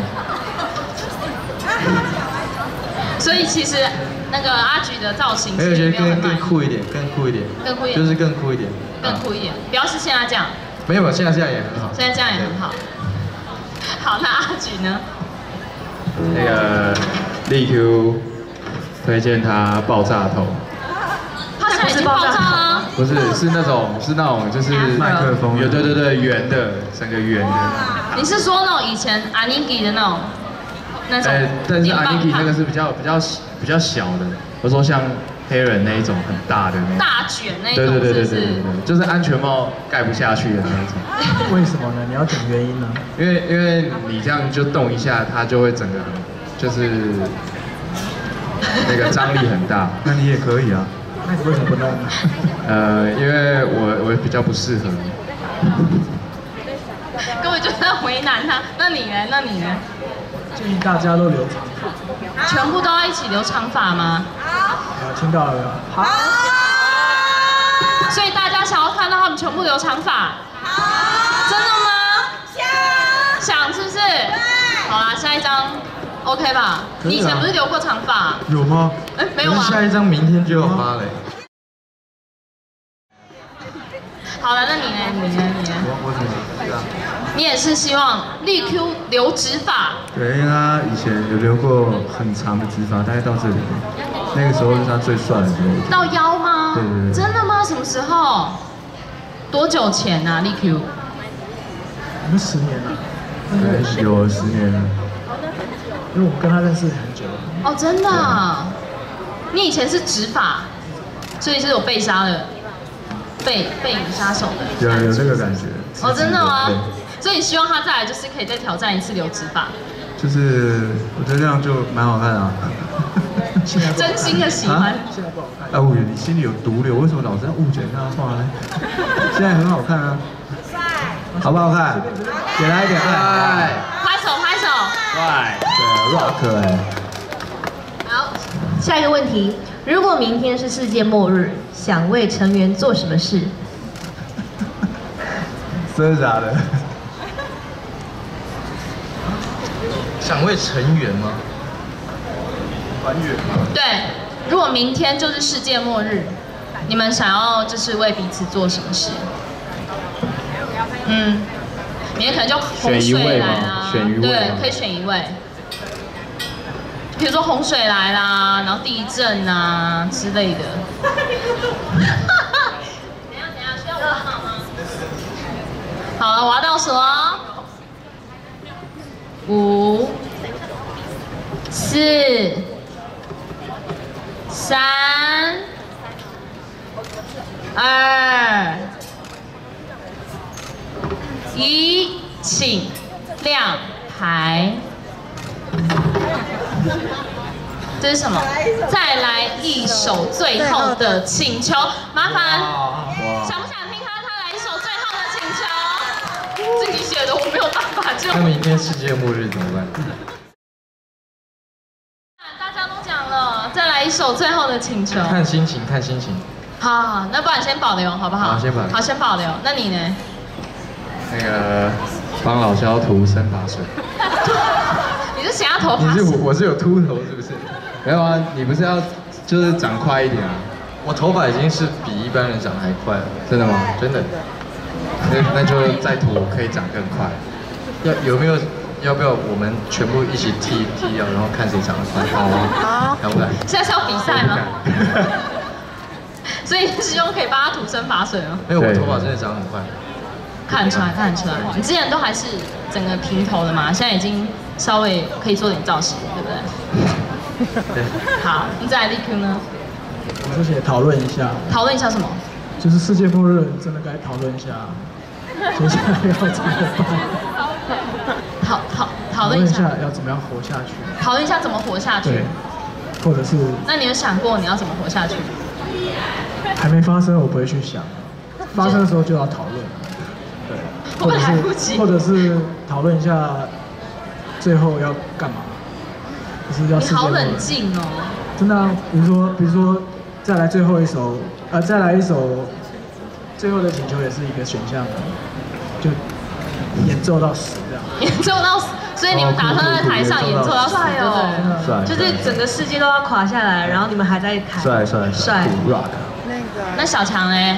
所以其实那个阿菊的造型， 没有觉得更更酷一点，更酷一点， 更酷一点， 就是更酷一点， 更酷一点，不要是现在这样。 没有，现在这样也很好。 现在这样也很好。好，那阿菊呢？ 那个力 Q 推荐他爆炸头。 他现在已经爆炸了。 不是，是那种是那种就是麦克风， 有对对对圆的，整个圆的。 你是说那种以前阿尼基的那种那种？ 哎，但是阿尼基那个是比较比较比较小的，我说像黑人那一种很大的那种。 大卷那一种。 对对对对对对，就是安全帽盖不下去的那一种。为什么呢？你要讲原因呢？ 因为因为你这样就动一下，它就会整个就是那个张力很大。 那你也可以啊。 那你为什么不弄呢？ 呃，因为我我比较不适合。 根本就在为难他。那你呢？那你呢？ 建议大家都留长发。 全部都要一起留长发吗？ 好。听到了没有？好。 所以大家想要看到他们全部留长发？真的吗？想。想是不是？好啦，下一张 ，OK 吧？你以前不是留过长发？ 有吗？ 哎，没有啊。 下一张明天就要发嘞。 好了，那你呢？你呢？你呢？ 我我怎么？ 你也是希望力 Q 留直发？ 对，因为他以前有留过很长的直发，大概到这里，那个时候是他最帅的时候。 到腰吗？ 对对对。 真的吗？什么时候？多久前啊？力 Q？ 我们十年了。 对，有十年了。 因为我跟他认识很久了。 哦，真的、啊？你以前是直发，所以是有被杀的。背背影杀手的， 有有这个感觉。 哦，真的吗？所以你希望他再来，就是可以再挑战一次留直发。 就是我觉得这样就蛮好看啊。 真心的喜欢。 现在不好看。 啊，我你心里有毒瘤，为什么老是要误解那话呢？现在很好看啊。好不好看？给他一点爱。 拍手拍手。 帅。 对 ，rock 哎。 好，下一个问题。如果明天是世界末日，想为成员做什么事？ 真的假的？ 想为成员吗？ 团员吗？ 对，如果明天就是世界末日，你们想要就是为彼此做什么事？嗯，明天可能就洪水来啦， 选一位， 对，可以选一位。比如说洪水来啦，然后地震啊之类的。等一下等一下，需要我帮忙吗？好了，我要倒数哦。五、四、三、二、一，请亮牌。这是什么？再来一首最后的请求，麻烦，想不想听他他来一首最后的请求？自己写的我没有办法就。 那明天世界末日怎么办？ 大家都讲了，再来一首最后的请求。 看心情，看心情。 好，好，那不然先保留好不好？ 好，先保留。 好，先保留。那你呢？ 那个帮老肖涂生发水。 你是想要头发？ 你是我，我是有秃头是不是？ 没有啊，你不是要就是长快一点啊？ 我头发已经是比一般人长还快了。 真的吗？ 真的。 那那就再涂可以长更快。 要有没有？要不要我们全部一起剃剃掉，然后看谁长得快？好啊。好。要不然？ 现在是要比赛吗？所以希望可以帮他涂生发水哦。 因为我头发真的长很快。看得出来，看得出来。你之前都还是整个平头的嘛，现在已经稍微可以做点造型，对不对？ 对。 好，你再来力 Q 呢？ 我这些讨论一下。 讨论一下什么？ 就是世界末日，真的该讨论一下，接下来要怎么办？ 讨讨讨论一下要怎么样活下去？ 讨论一下怎么活下去？ 对。或者是。 那你有想过你要怎么活下去？ 还没发生，我不会去想。发生的时候就要讨论。对。或者是或者是讨论一下最后要干嘛？就是要。 你好冷静哦。 真的啊，比如说比如说再来最后一首，呃，再来一首最后的请求也是一个选项，就演奏到死这样。 演奏到死。所以你们打算在台上演奏到死，对不对？就是整个世界都要垮下来，然后你们还在台。 帅帅帅 ，rock。 那个。 那小强呢？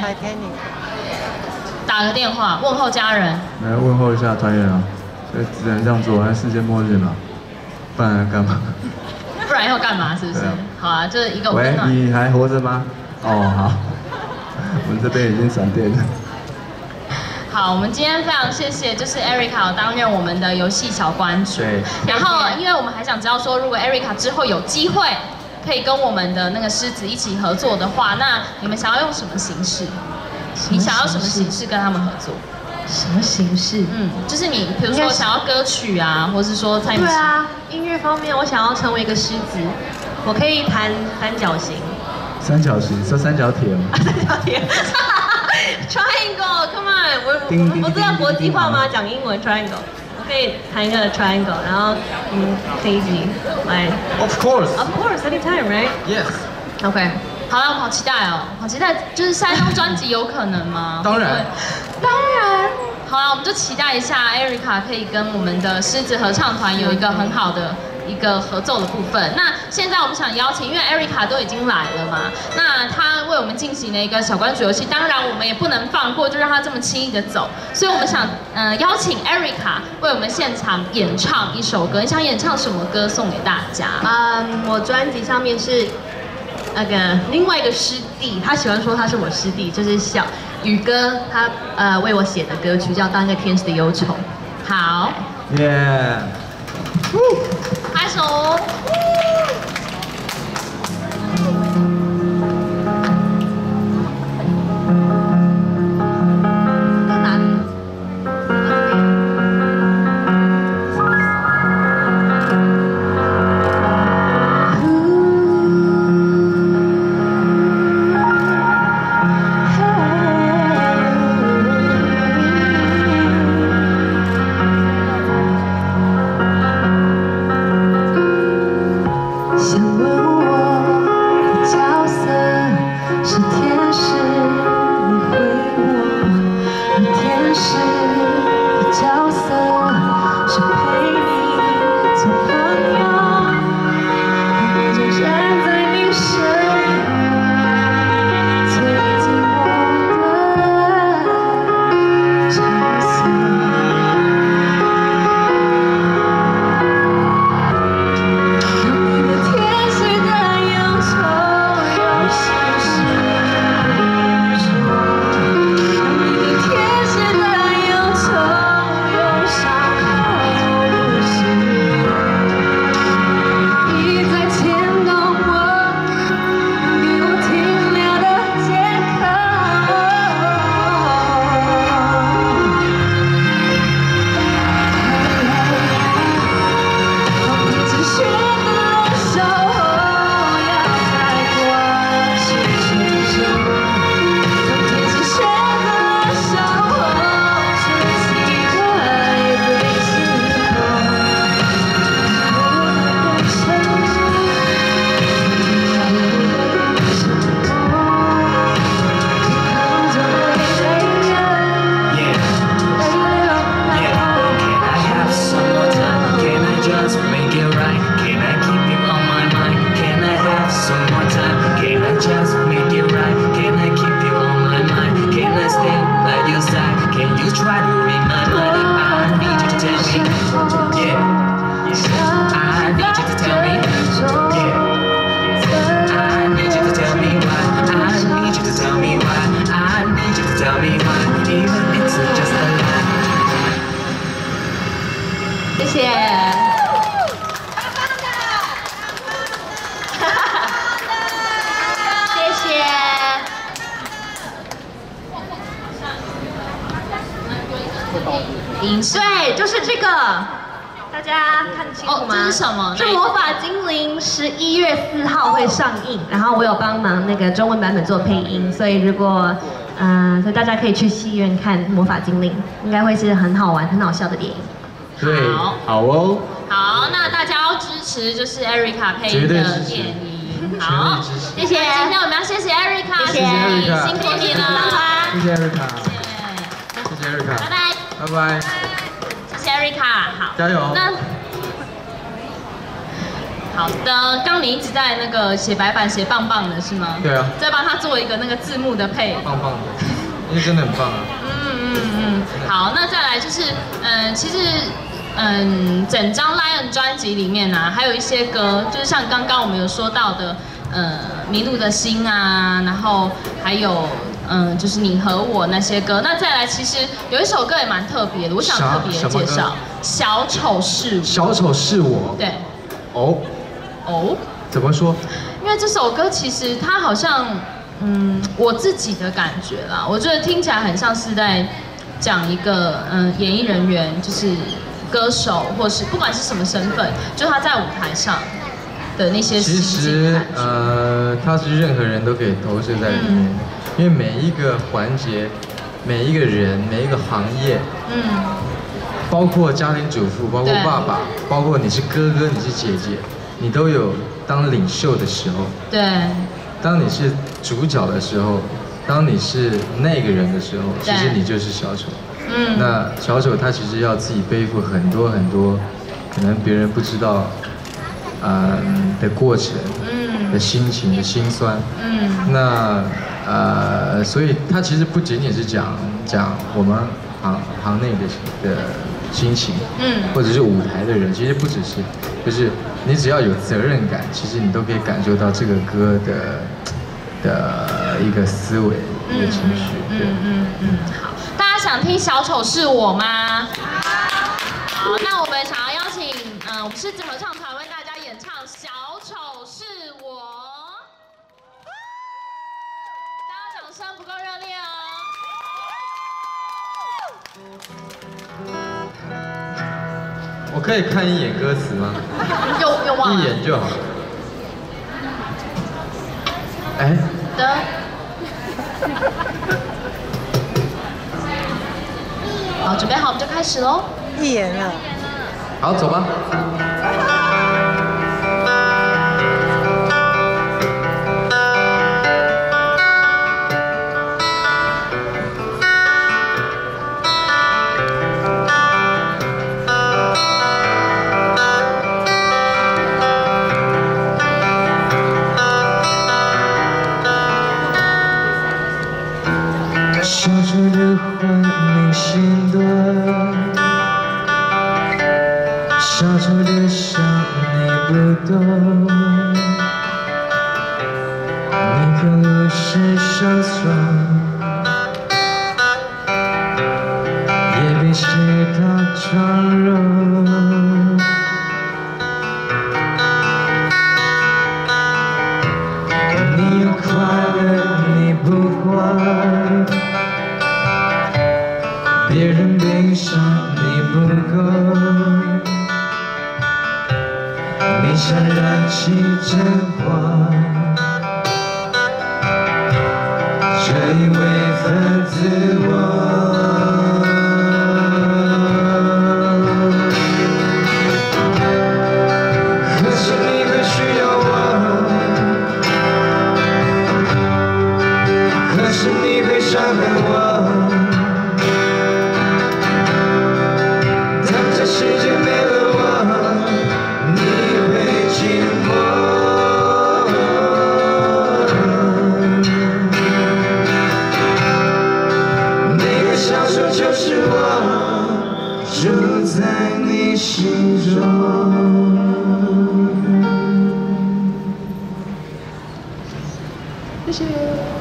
打个电话问候家人。 来问候一下团员啊，所以只能这样做，还世界末日嘛。 不然干嘛？ 不然要干嘛？是不是？好啊，就是一个温喂， 暖。 你还活着吗？哦，好。我们这边已经闪电了。 好，我们今天非常谢谢，就是 Erica 担任我们的游戏小关主。 对。 然后，因为我们还想知道说，如果 Erica 之后有机会可以跟我们的那个狮子一起合作的话，那你们想要用什么形式？你想要什么形式跟他们合作？ 什么形式？ 嗯，就是你，比如说想要歌曲啊，或是说参与。 对啊，音乐方面，我想要成为一个狮子，我可以弹三角形。 三角形，说三角铁吗？ 三角铁。Triangle，come on， 我我不知道国际化吗？讲英文 triangle， 我可以弹一个 triangle， 然后嗯，飞机来。 Of course. Of course, anytime, right? Yes. OK. 好了，我好期待哦，好期待，就是下一张专辑有可能吗？ 当然。 当然。 好了，我们就期待一下 Erica 可以跟我们的狮子合唱团有一个很好的一个合奏的部分。那现在我们想邀请，因为 Erica 都已经来了嘛，那她为我们进行了一个小关主游戏，当然我们也不能放过，就让她这么轻易的走。所以我们想，呃，邀请 Erica 为我们现场演唱一首歌。你想演唱什么歌送给大家？ 嗯，我专辑上面是那个另外一个师弟，他喜欢说他是我师弟，就是小宇哥，他呃为我写的歌曲叫《当个天使的忧愁》。 好， 耶！ 拍手。 谢谢。谢谢。对，就是这个，大家看得清楚吗？ 哦，这是什么？ 是《魔法精灵》，十一月四号会上映，然后我有帮忙那个中文版本做配音，所以如果嗯、呃，所以大家可以去戏院看《魔法精灵》，应该会是很好玩、很好笑的电影。 对， 好， 好哦。 好，那大家要支持就是 Erica 配音的电影。好，谢谢。今天我们要谢谢 Erica， 谢谢 Erica， 辛苦你了， 谢谢 Erica， 谢谢谢 Erica， 拜拜， 拜拜， 谢谢 Erica， 好， 加油。 那好的，刚你一直在那个写白板写棒棒的是吗？ 对啊。 再帮他做一个那个字幕的配。 棒棒的，因为真的很棒啊。 嗯嗯嗯，好，那再来就是，嗯、呃，其实嗯，整张 Lion 专辑里面啊，还有一些歌，就是像刚刚我们有说到的，呃，迷路的心啊，然后还有嗯，就是你和我那些歌。那再来，其实有一首歌也蛮特别的，我想特别介绍，《小丑是我》。 小丑是我。 对。 哦。 哦。 怎么说？ 因为这首歌其实它好像，嗯，我自己的感觉啦，我觉得听起来很像是在讲一个嗯演艺人员，就是歌手或是不管是什么身份，就他在舞台上的那些其实呃，他是任何人都可以投射在里面，嗯、因为每一个环节、每一个人、每一个行业，嗯，包括家庭主妇，包括爸爸，包括你是哥哥，你是姐姐，你都有当领袖的时候。 对。 当你是主角的时候，当你是那个人的时候，其实你就是小丑。嗯。那小丑他其实要自己背负很多很多，可能别人不知道，呃的过程，嗯，的心情的辛酸。嗯。那呃，所以他其实不仅仅是讲讲我们行行内的的心情，嗯，或者是舞台的人，其实不只是，就是你只要有责任感，其实你都可以感受到这个歌的的一个思维、一个情绪。 嗯嗯嗯嗯。好，大家想听《小丑是我》吗？好，那我们想要邀请，嗯、呃，我们狮子合唱团为大家演唱《小丑是我》。大家掌声不够热烈哦。 我可以看一眼歌词吗？ 又又忘了。 一眼就好。哎。 的。好，准备好，我们就开始喽。 一眼了。 好，走吧。 小丑的话你心多，小丑的伤你不懂，你看我是受伤，也被谁打长容，你有快乐你不坏，别人悲伤你不够，你想燃起真花，这一位分自我。可是你会需要我，可是你会伤害我。世界没了我，你会寂寞。那个小丑就是我，住在你心中。谢谢。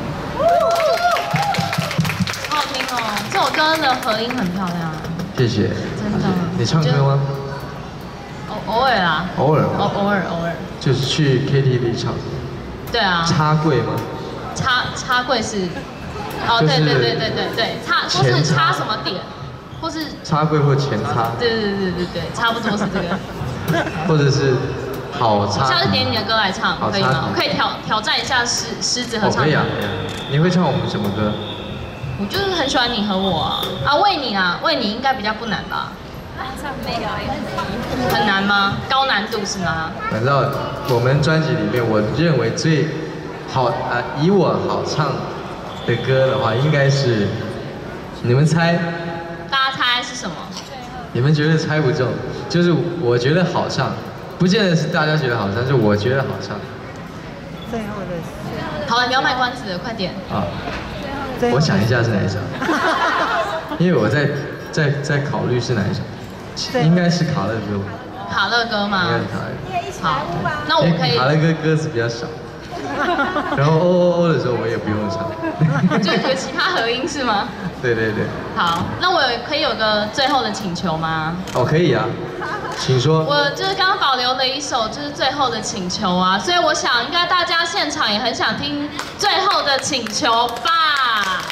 好好听哦，这首歌的和音很漂亮。 谢谢。 真的。 你唱歌吗？ 偶偶尔啦。 偶尔。 偶偶尔偶尔。 就是去 K T V 唱。 对啊。 插柜吗？ 插插柜是。哦，对对对对对对，插或是插什么点，或是。 插柜或前插。 对对对对对，差不多是这个。 或者是好插。 下次点你的歌来唱，可以吗？我可以挑挑战一下狮狮子合唱团。 可以啊。你会唱我们什么歌？ 我就是很喜欢你和我啊，啊为你啊，为你应该比较不难吧？唱没有，很难吗？高难度是吗？ 反正我们专辑里面，我认为最好啊、呃，以我好唱的歌的话，应该是你们猜？ 大家猜是什么？ 你们觉得猜不中，就是我觉得好唱，不见得是大家觉得好唱，是我觉得好唱。 最后的。 好了，不要卖关子了，快点。 啊。我想一下是哪一首，因为我在在在考虑是哪一首。 应该是卡乐歌吧？ 卡乐歌吗？ 应该是卡乐。 好，那我可以。 卡乐歌歌词比较少，然后哦哦哦的时候我也不用唱。 就有其他合音是吗？ 对对对。 好，那我可以有个最后的请求吗？ 哦，可以啊，请说。 我就是刚刚保留了一首就是最后的请求啊，所以我想应该大家现场也很想听最后的请求吧。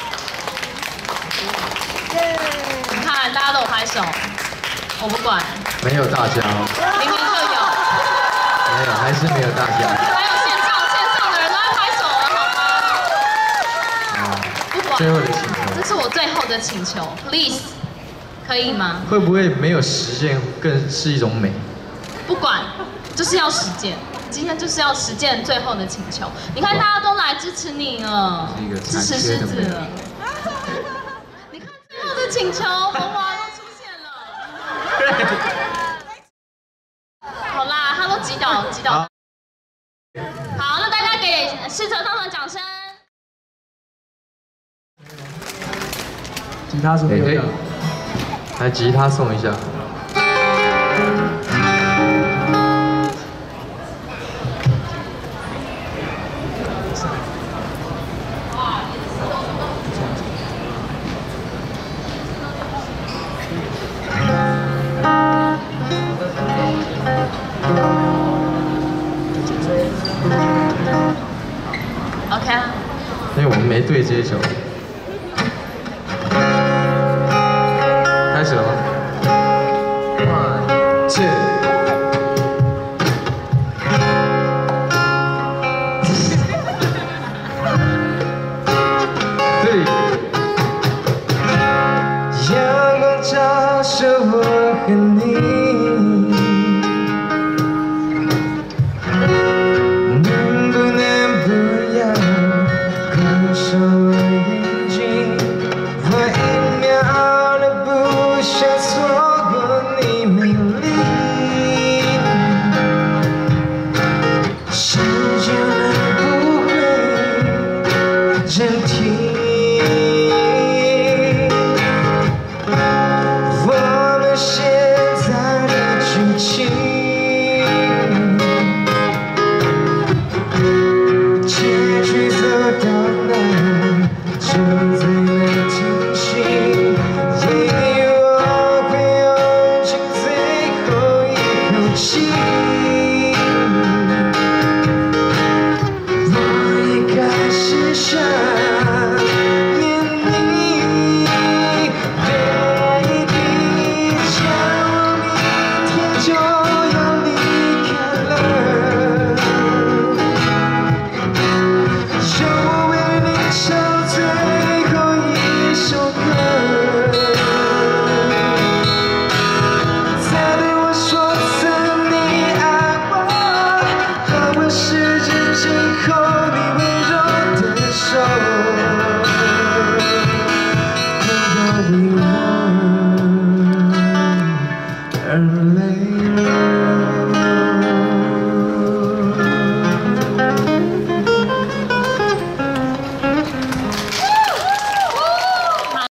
你看大家都有拍手，我不管。 没有大家。 明明就有。 没有，还是没有大家。 还有线上线上的人都在拍手了，好吗？啊，不管。 最后的请求。 这是我最后的请求 ，please， 可以吗？ 会不会没有实践更是一种美？ 不管，就是要实践。今天就是要实践最后的请求。你看大家都来支持你了，支持狮子了。你看最后的请求，红娃都出现了。好啦，他都击倒击倒。好，那大家给狮子他们掌声。 吉他是不是有？ 来，吉他送一下。 OK 啊。 因为我们没对这一首。